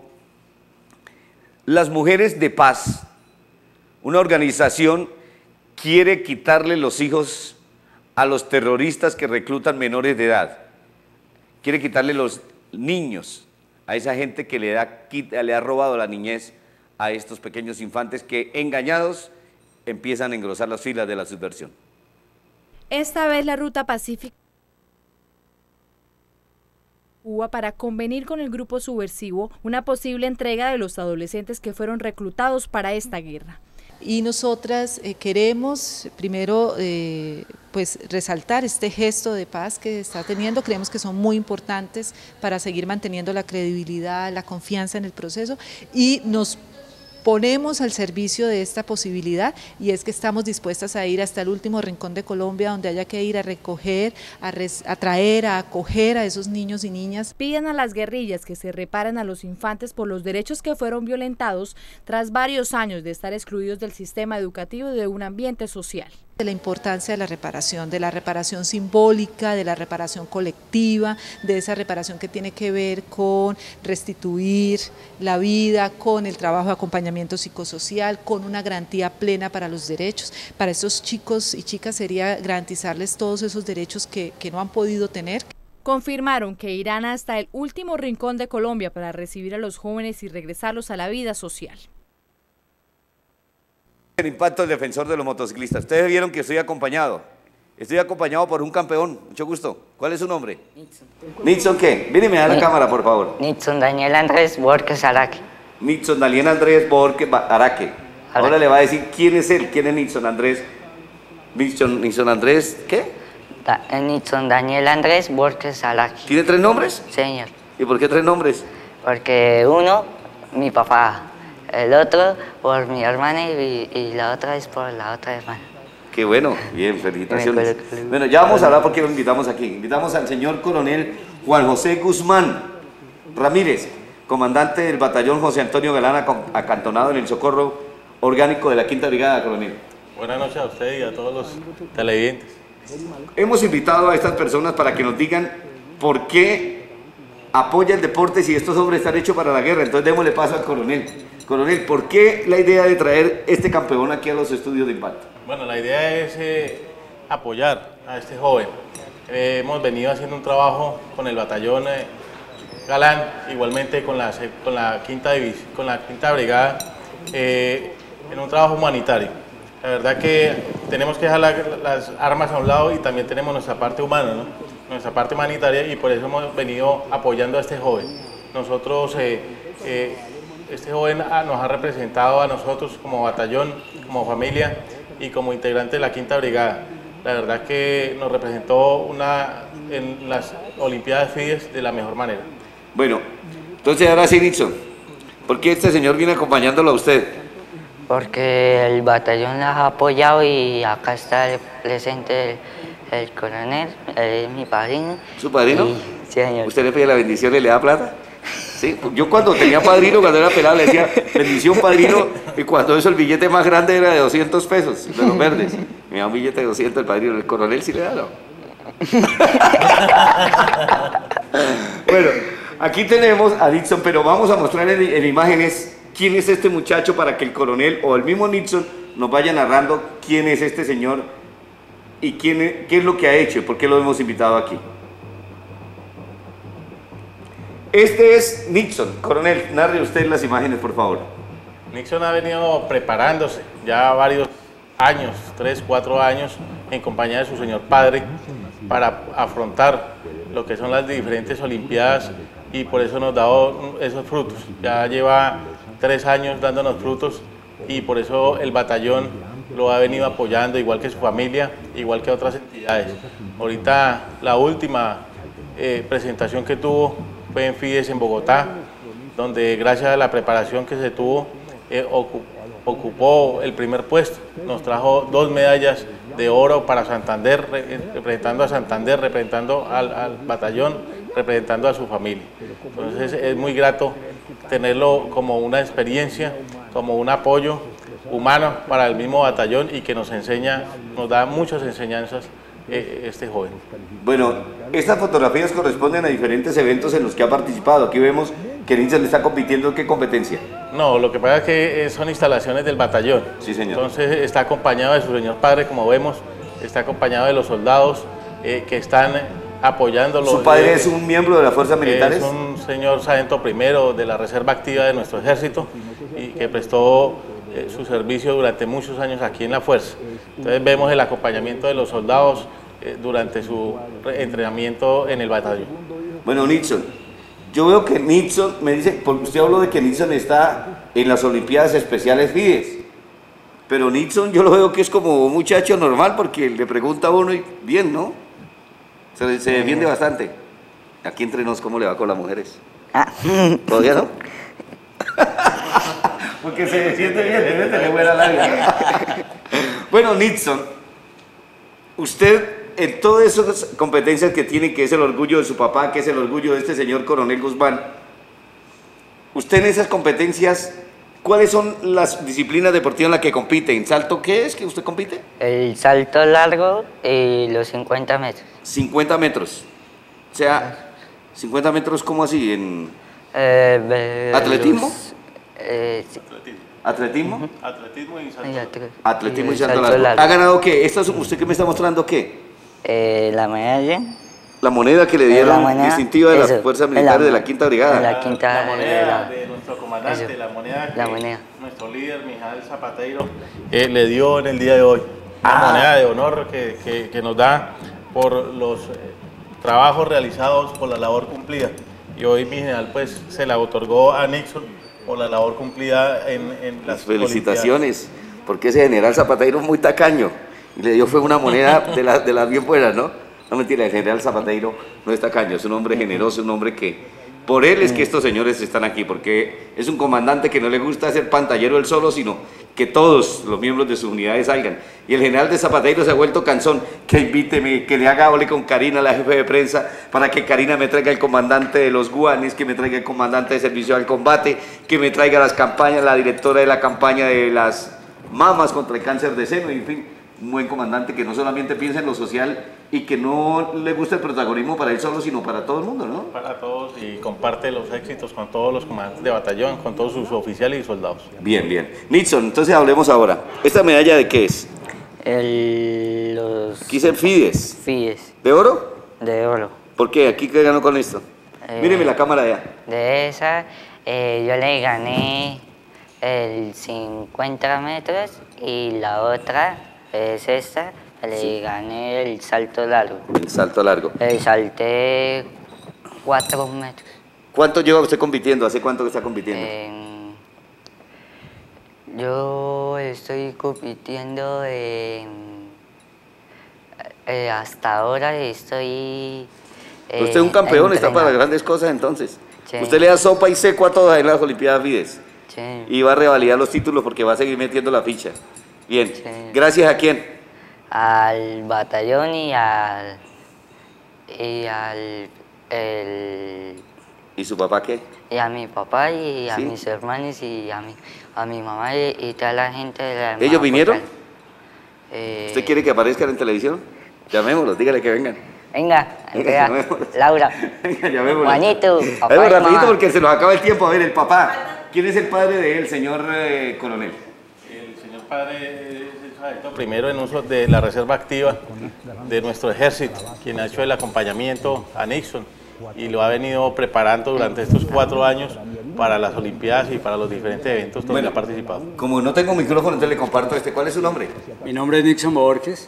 las Mujeres de Paz, una organización, quiere quitarle los hijos a los terroristas que reclutan menores de edad, quiere quitarle los niños a esa gente que le, da, le ha robado la niñez a estos pequeños infantes que, engañados, empiezan a engrosar las filas de la subversión. Esta vez la Ruta Pacífica Cuba para convenir con el grupo subversivo una posible entrega de los adolescentes que fueron reclutados para esta guerra. Y nosotras eh, queremos primero eh, pues resaltar este gesto de paz que está teniendo, creemos que son muy importantes para seguir manteniendo la credibilidad, la confianza en el proceso, y nos ponemos al servicio de esta posibilidad, y es que estamos dispuestas a ir hasta el último rincón de Colombia donde haya que ir a recoger, a, res, a traer, a acoger a esos niños y niñas. Piden a las guerrillas que se reparen a los infantes por los derechos que fueron violentados tras varios años de estar excluidos del sistema educativo y de un ambiente social. De la importancia de la reparación, de la reparación simbólica, de la reparación colectiva, de esa reparación que tiene que ver con restituir la vida, con el trabajo de acompañamiento psicosocial, con una garantía plena para los derechos. Para estos chicos y chicas sería garantizarles todos esos derechos que, que no han podido tener. Confirmaron que irán hasta el último rincón de Colombia para recibir a los jóvenes y regresarlos a la vida social. El impacto del defensor de los motociclistas. Ustedes vieron que estoy acompañado. Estoy acompañado por un campeón. Mucho gusto. ¿Cuál es su nombre? Nixon. ¿Nixon qué? Míreme a la cámara, por favor. Nixon Daniel Andrés Borges Araque. Nixon Daniel Andrés Borges Araque. Ahora le va a decir quién es él. ¿Quién es Nixon Andrés? Nixon, Nixon Andrés, ¿qué? Da, Nixon Daniel Andrés Borges Araque. ¿Tiene tres nombres? Señor. ¿Y por qué tres nombres? Porque uno, mi papá. El otro por mi hermana y, y la otra es por la otra hermana. Qué bueno, bien, felicitaciones. Bueno, ya vamos a hablar porque lo invitamos aquí. Invitamos al señor coronel Juan José Guzmán Ramírez, comandante del batallón José Antonio Galán, acantonado en el Socorro Orgánico de la Quinta Brigada, coronel. Buenas noches a usted y a todos los televidentes. Hemos invitado a estas personas para que nos digan por qué apoya el deporte si estos hombres están hechos para la guerra. Entonces démosle paso al coronel. Coronel, ¿por qué la idea de traer este campeón aquí a los estudios de impacto? Bueno, la idea es eh, apoyar a este joven. Eh, hemos venido haciendo un trabajo con el batallón eh, Galán, igualmente con la, con la, quinta, división, con la quinta brigada, eh, en un trabajo humanitario. La verdad que tenemos que dejar la, las armas a un lado y también tenemos nuestra parte humana, ¿no? Nuestra parte humanitaria, y por eso hemos venido apoyando a este joven. Nosotros... Eh, eh, Este joven nos ha representado a nosotros como batallón, como familia y como integrante de la Quinta Brigada. La verdad que nos representó una, en las Olimpiadas FIDES de la mejor manera. Bueno, entonces ahora sí, Nixon, ¿por qué este señor viene acompañándolo a usted? Porque el batallón las ha apoyado y acá está el presente el, el coronel, él es mi padrino. ¿Su padrino? Y, sí, señor. ¿Usted le pide la bendición y le da plata? Sí, yo cuando tenía padrino, cuando era pelado, le decía bendición padrino, y cuando eso el billete más grande era de doscientos pesos, de los verdes. Me da un billete de doscientos el padrino, el coronel sí le da, ¿no? Bueno, aquí tenemos a Nixon, pero vamos a mostrar en, en imágenes quién es este muchacho para que el coronel o el mismo Nixon nos vaya narrando quién es este señor y quién es, qué es lo que ha hecho y por qué lo hemos invitado aquí. Este es Nixon. Coronel, narre usted las imágenes, por favor. Nixon ha venido preparándose ya varios años, tres, cuatro años, en compañía de su señor padre, para afrontar lo que son las diferentes Olimpiadas, y por eso nos ha dado esos frutos. Ya lleva tres años dándonos frutos, y por eso el batallón lo ha venido apoyando, igual que su familia, igual que otras entidades. Ahorita la última eh, presentación que tuvo fue en FIDES en Bogotá, donde gracias a la preparación que se tuvo, eh, ocupó el primer puesto. Nos trajo dos medallas de oro para Santander, representando a Santander, representando al, al batallón, representando a su familia. Entonces es muy grato tenerlo como una experiencia, como un apoyo humano para el mismo batallón, y que nos enseña, nos da muchas enseñanzas eh, este joven. Bueno, estas fotografías corresponden a diferentes eventos en los que ha participado. Aquí vemos que Nixon está compitiendo. ¿En qué competencia? No, lo que pasa es que son instalaciones del batallón. Sí, señor. Entonces está acompañado de su señor padre, como vemos, está acompañado de los soldados eh, que están apoyándolo. ¿Su padre eh, es un miembro de las fuerzas militares? Es un señor sargento primero de la Reserva Activa de nuestro ejército, y que prestó eh, su servicio durante muchos años aquí en la fuerza. Entonces vemos el acompañamiento de los soldados eh, durante su entrenamiento en el batallón. Bueno, Nixon, yo veo que Nixon, me dice, porque usted habló de que Nixon está en las Olimpiadas Especiales FIDES, pero Nixon yo lo veo que es como un muchacho normal, porque le pregunta a uno y bien, ¿no? Se, se defiende bastante. Aquí entre nos, ¿cómo le va con las mujeres? Ah. ¿Todavía no? Porque se siente bien, debe tener buena labia. Bueno, Nixon, usted en todas esas competencias que tiene, que es el orgullo de su papá, que es el orgullo de este señor Coronel Guzmán, usted en esas competencias, ¿cuáles son las disciplinas deportivas en las que compite? ¿En salto qué es que usted compite? El salto largo y los cincuenta metros. cincuenta metros. O sea, cincuenta metros, ¿cómo así? ¿En eh, atletismo? Los, eh, sí. ¿Atletismo? Uh-huh. Atletismo y salto largo. Atletismo y, y salto, salto largo. largo. ¿Ha ganado qué? ¿Esto es usted que me está mostrando qué? Eh, la medalla. La moneda que le dieron, moneda, distintiva de eso, las fuerzas militares la, de la quinta brigada. La, quinta, la moneda de, la, de nuestro comandante, eso, la moneda que la moneda. nuestro líder, Mijael Zapateiro, eh, le dio en el día de hoy. Una Ah. moneda de honor que, que, que nos da por los eh, trabajos realizados, por la labor cumplida. Y hoy mi general pues se la otorgó a Nixon por la labor cumplida en, en las felicitaciones, porque ese general Zapateiro es muy tacaño y le dio fue una moneda de, la, de las bien buenas, ¿no? No mentira, el general Zapateiro no es tacaño, es un hombre generoso, un hombre que por él es que estos señores están aquí, porque es un comandante que no le gusta ser pantallero él solo, sino que todos los miembros de sus unidades salgan. Y el general de Zapateiro se ha vuelto cansón, que invíteme, que le haga ole con Karina, la jefe de prensa, para que Karina me traiga el comandante de los guanes, que me traiga el comandante de servicio al combate, que me traiga las campañas, la directora de la campaña de las mamas contra el cáncer de seno, y en fin, un buen comandante que no solamente piensa en lo social y que no le gusta el protagonismo para él solo, sino para todo el mundo, ¿no? Para todos, y comparte los éxitos con todos los comandantes de batallón, con todos sus oficiales y soldados. Bien, bien. Nixon, entonces hablemos ahora. ¿Esta medalla de qué es? El, los... Aquí dice Fides. Fides. ¿De oro? De oro. ¿Por qué? ¿Aquí qué ganó con esto? Eh, Míreme la cámara allá. De esa, eh, yo le gané el cincuenta metros y la otra es esta, le sí. gané el salto largo. El salto largo. Le salté cuatro metros. ¿Cuánto lleva usted compitiendo? ¿Hace cuánto que está compitiendo? Eh, yo estoy compitiendo eh, eh, hasta ahora estoy... Eh, usted es un campeón, entrenado. Está para grandes cosas entonces. Sí. Usted le da sopa y seco a todas en las Olimpiadas Fides. Sí. Y va a revalidar los títulos porque va a seguir metiendo la ficha. Bien, sí. ¿Gracias a quién? Al batallón y al... y al... El, ¿Y su papá qué? Y a mi papá y a ¿Sí? mis hermanos y a mi, a mi mamá y, y toda la gente de la... ¿Ellos vinieron? Eh, ¿Usted quiere que aparezcan en televisión? Llamémoslos, dígale que vengan. Venga, Andrea, Laura, venga, llamémoslos. Juanito, papá Ay, y rapidito mamá. porque se nos acaba el tiempo. A ver, el papá, ¿quién es el padre de él, señor eh, coronel? El señor padre es el sargento primero en uso de la reserva activa de nuestro ejército, quien ha hecho el acompañamiento a Nixon y lo ha venido preparando durante estos cuatro años para las Olimpiadas y para los diferentes eventos donde Bueno, ha participado. Como no tengo micrófono, entonces le comparto este. ¿Cuál es su nombre? Mi nombre es Nixon Borges,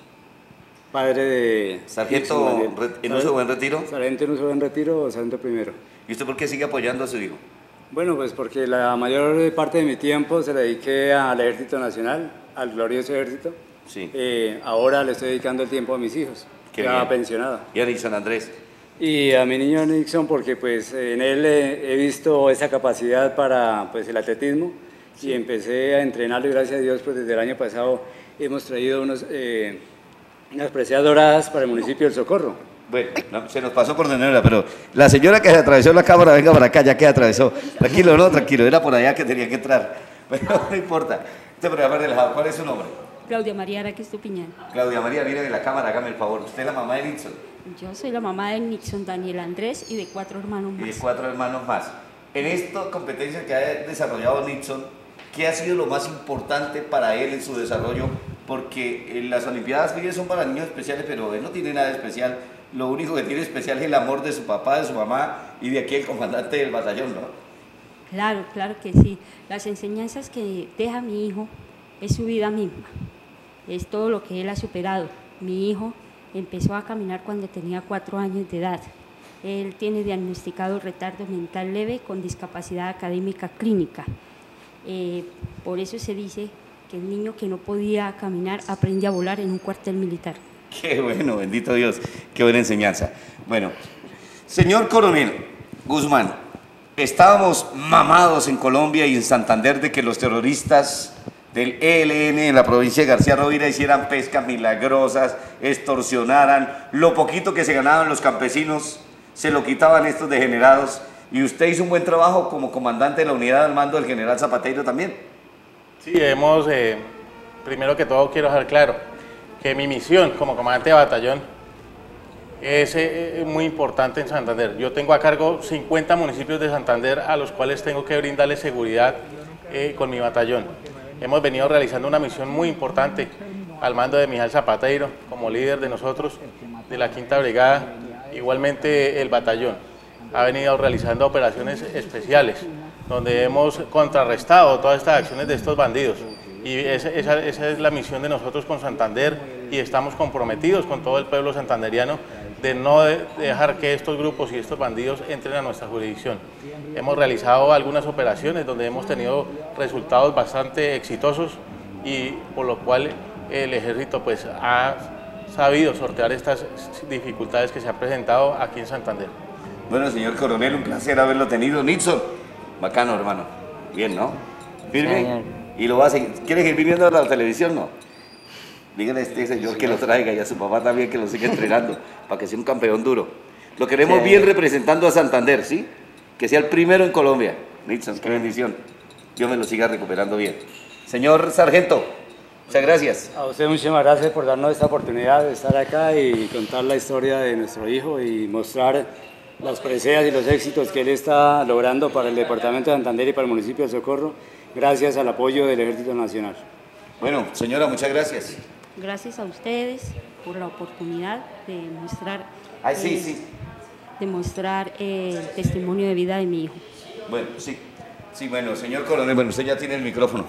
padre de... Sargento en uso buen retiro. Sargento en uso buen retiro, sargento primero. ¿Y usted por qué sigue apoyando a su hijo? Bueno, pues porque la mayor parte de mi tiempo se la dediqué al Ejército Nacional, al glorioso Ejército. Sí. Eh, ahora le estoy dedicando el tiempo a mis hijos, Qué ya bien. pensionada. Y a Nixon Andrés. Y a mi niño Nixon porque pues en él he, he visto esa capacidad para pues, el atletismo sí. y empecé a entrenarlo y gracias a Dios pues desde el año pasado hemos traído unos, eh, unas preseas doradas para el municipio del Socorro. Bueno, no, se nos pasó por donde pero la señora que se atravesó la cámara, venga para acá, ya que atravesó. Tranquilo, no, tranquilo, era por allá que tenía que entrar. Pero no importa. Este programa relajado, ¿cuál es su nombre? Claudia María Araquis Tupiñán. Claudia María, mire de la cámara, hágame el favor. ¿Usted es la mamá de Nixon? Yo soy la mamá de Nixon, Daniel Andrés y de cuatro hermanos más. Y de cuatro hermanos más. En esta competencia que ha desarrollado Nixon, ¿qué ha sido lo más importante para él en su desarrollo? Porque en las Olimpiadas Fides son para niños especiales, pero él no tiene nada de especial. Lo único que tiene especial es el amor de su papá, de su mamá y de aquí el comandante del batallón, ¿no? Claro, claro que sí. Las enseñanzas que deja mi hijo es su vida misma. Es todo lo que él ha superado. Mi hijo empezó a caminar cuando tenía cuatro años de edad. Él tiene diagnosticado retardo mental leve con discapacidad académica clínica. Eh, por eso se dice que el niño que no podía caminar aprende a volar en un cuartel militar. Qué bueno, bendito Dios, qué buena enseñanza. Bueno, señor coronel Guzmán, Estábamos mamados en Colombia y en Santander de que los terroristas del E L N en la provincia de García Rovira hicieran pescas milagrosas, extorsionaran, lo poquito que se ganaban los campesinos se lo quitaban estos degenerados, y usted hizo un buen trabajo como comandante de la unidad al mando del general Zapateiro también. Sí, hemos, eh, primero que todo quiero dejar claro que mi misión como comandante de batallón es eh, muy importante en Santander. Yo tengo a cargo cincuenta municipios de Santander a los cuales tengo que brindarles seguridad eh, con mi batallón. Hemos venido realizando una misión muy importante al mando de Mijal Zapateiro, como líder de nosotros, de la quinta Brigada. Igualmente el batallón ha venido realizando operaciones especiales, donde hemos contrarrestado todas estas acciones de estos bandidos. Y esa, esa, esa es la misión de nosotros con Santander, y estamos comprometidos con todo el pueblo santanderiano de no de dejar que estos grupos y estos bandidos entren a nuestra jurisdicción. Hemos realizado algunas operaciones donde hemos tenido resultados bastante exitosos, y por lo cual el ejército pues ha sabido sortear estas dificultades que se han presentado aquí en Santander. Bueno, señor coronel, un placer haberlo tenido. Nixon, bacano, hermano. Bien, ¿no? ¿Firme? Sí. ¿Y lo va a seguir? ¿Quiere seguir viviendo a la televisión, no? Dígale a este señor que lo traiga, y a su papá también, que lo siga entrenando, para que sea un campeón duro. Lo queremos sí. bien representando a Santander, ¿sí? Que sea el primero en Colombia. Nixon, sí. Qué bendición. Dios me lo siga recuperando bien. Señor sargento, muchas gracias. A usted muchísimas gracias por darnos esta oportunidad de estar acá y contar la historia de nuestro hijo y mostrar las preseas y los éxitos que él está logrando para el departamento de Santander y para el municipio de Socorro, gracias al apoyo del Ejército Nacional. Bueno, señora, muchas gracias. Gracias a ustedes por la oportunidad de mostrar, Ay, sí, eh, sí. de mostrar eh, el testimonio de vida de mi hijo. Bueno, sí. Sí, bueno, señor coronel, bueno, usted ya tiene el micrófono.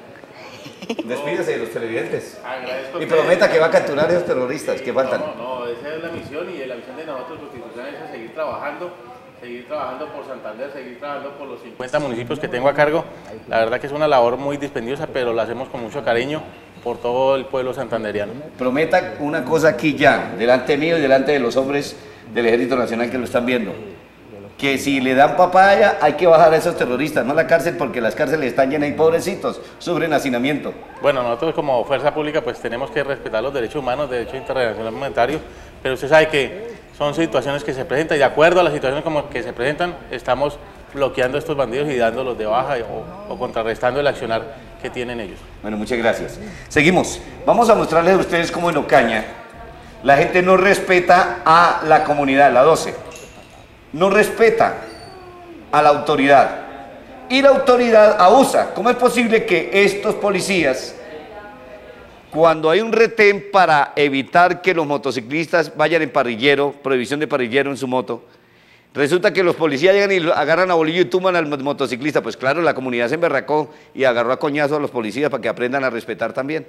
Despídase de los televidentes. Agradezco y prometa que va a capturar a esos terroristas que faltan. No, no, esa es la misión, y la misión de nosotros constitucionales es seguir trabajando, seguir trabajando por Santander, seguir trabajando por los cincuenta municipios que tengo a cargo. La verdad que es una labor muy dispendiosa, pero la hacemos con mucho cariño por todo el pueblo santanderiano. Prometa una cosa aquí ya, delante mío y delante de los hombres del Ejército Nacional que lo están viendo, que si le dan papaya hay que bajar a esos terroristas, no a la cárcel, porque las cárceles están llenas y pobrecitos, sufren hacinamiento. Bueno, nosotros como fuerza pública pues tenemos que respetar los derechos humanos, derecho internacional humanitario, pero usted sabe que son situaciones que se presentan, y de acuerdo a las situaciones como que se presentan, estamos bloqueando a estos bandidos y dándolos de baja o, o contrarrestando el accionar que tienen ellos. Bueno, muchas gracias. Seguimos. Vamos a mostrarles a ustedes cómo en Ocaña la gente no respeta a la comunidad, la doce. No respeta a la autoridad, y la autoridad abusa. ¿Cómo es posible que estos policías, cuando hay un retén para evitar que los motociclistas vayan en parrillero, prohibición de parrillero en su moto, resulta que los policías llegan y agarran a bolillo y tumban al motociclista? Pues claro, la comunidad se emberracó y agarró a coñazo a los policías para que aprendan a respetar también.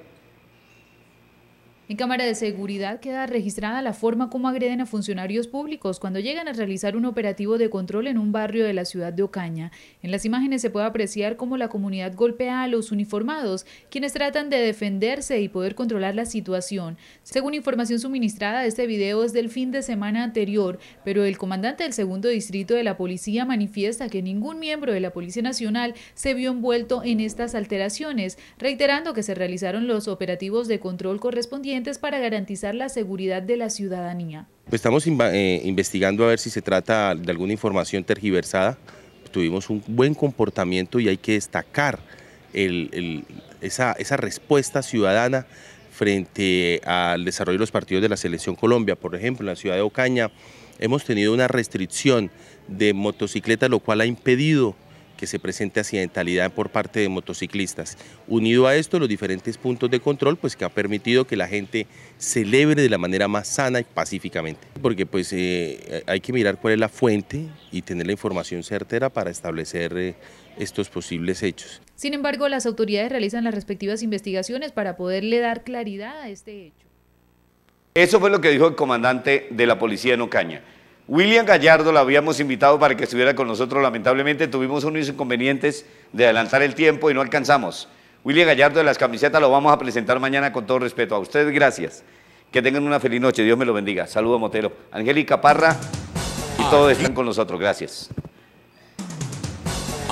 En cámara de seguridad queda registrada la forma como agreden a funcionarios públicos cuando llegan a realizar un operativo de control en un barrio de la ciudad de Ocaña. En las imágenes se puede apreciar cómo la comunidad golpea a los uniformados, quienes tratan de defenderse y poder controlar la situación. Según información suministrada, este video es del fin de semana anterior, pero el comandante del segundo distrito de la policía manifiesta que ningún miembro de la Policía Nacional se vio envuelto en estas alteraciones, reiterando que se realizaron los operativos de control correspondientes para garantizar la seguridad de la ciudadanía. Estamos eh, investigando a ver si se trata de alguna información tergiversada. Tuvimos un buen comportamiento y hay que destacar el, el, esa, esa respuesta ciudadana frente al desarrollo de los partidos de la Selección Colombia. Por ejemplo, en la ciudad de Ocaña hemos tenido una restricción de motocicletas, lo cual ha impedido que se presente accidentalidad por parte de motociclistas. Unido a esto, los diferentes puntos de control, pues que ha permitido que la gente celebre de la manera más sana y pacíficamente. Porque pues eh, hay que mirar cuál es la fuente y tener la información certera para establecer eh, estos posibles hechos. Sin embargo, las autoridades realizan las respectivas investigaciones para poderle dar claridad a este hecho. Eso fue lo que dijo el comandante de la policía en Ocaña. William Gallardo lo habíamos invitado para que estuviera con nosotros, lamentablemente tuvimos unos inconvenientes de adelantar el tiempo y no alcanzamos. William Gallardo de las camisetas lo vamos a presentar mañana con todo respeto. A ustedes gracias, que tengan una feliz noche, Dios me lo bendiga. Saludos Motero, Angélica Parra y todos están con nosotros, gracias.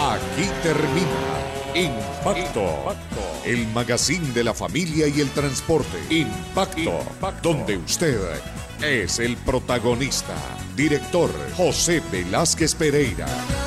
Aquí termina Impacto, el magazine de la familia y el transporte. Impacto, donde usted es el protagonista. Director José Velázquez Pereira.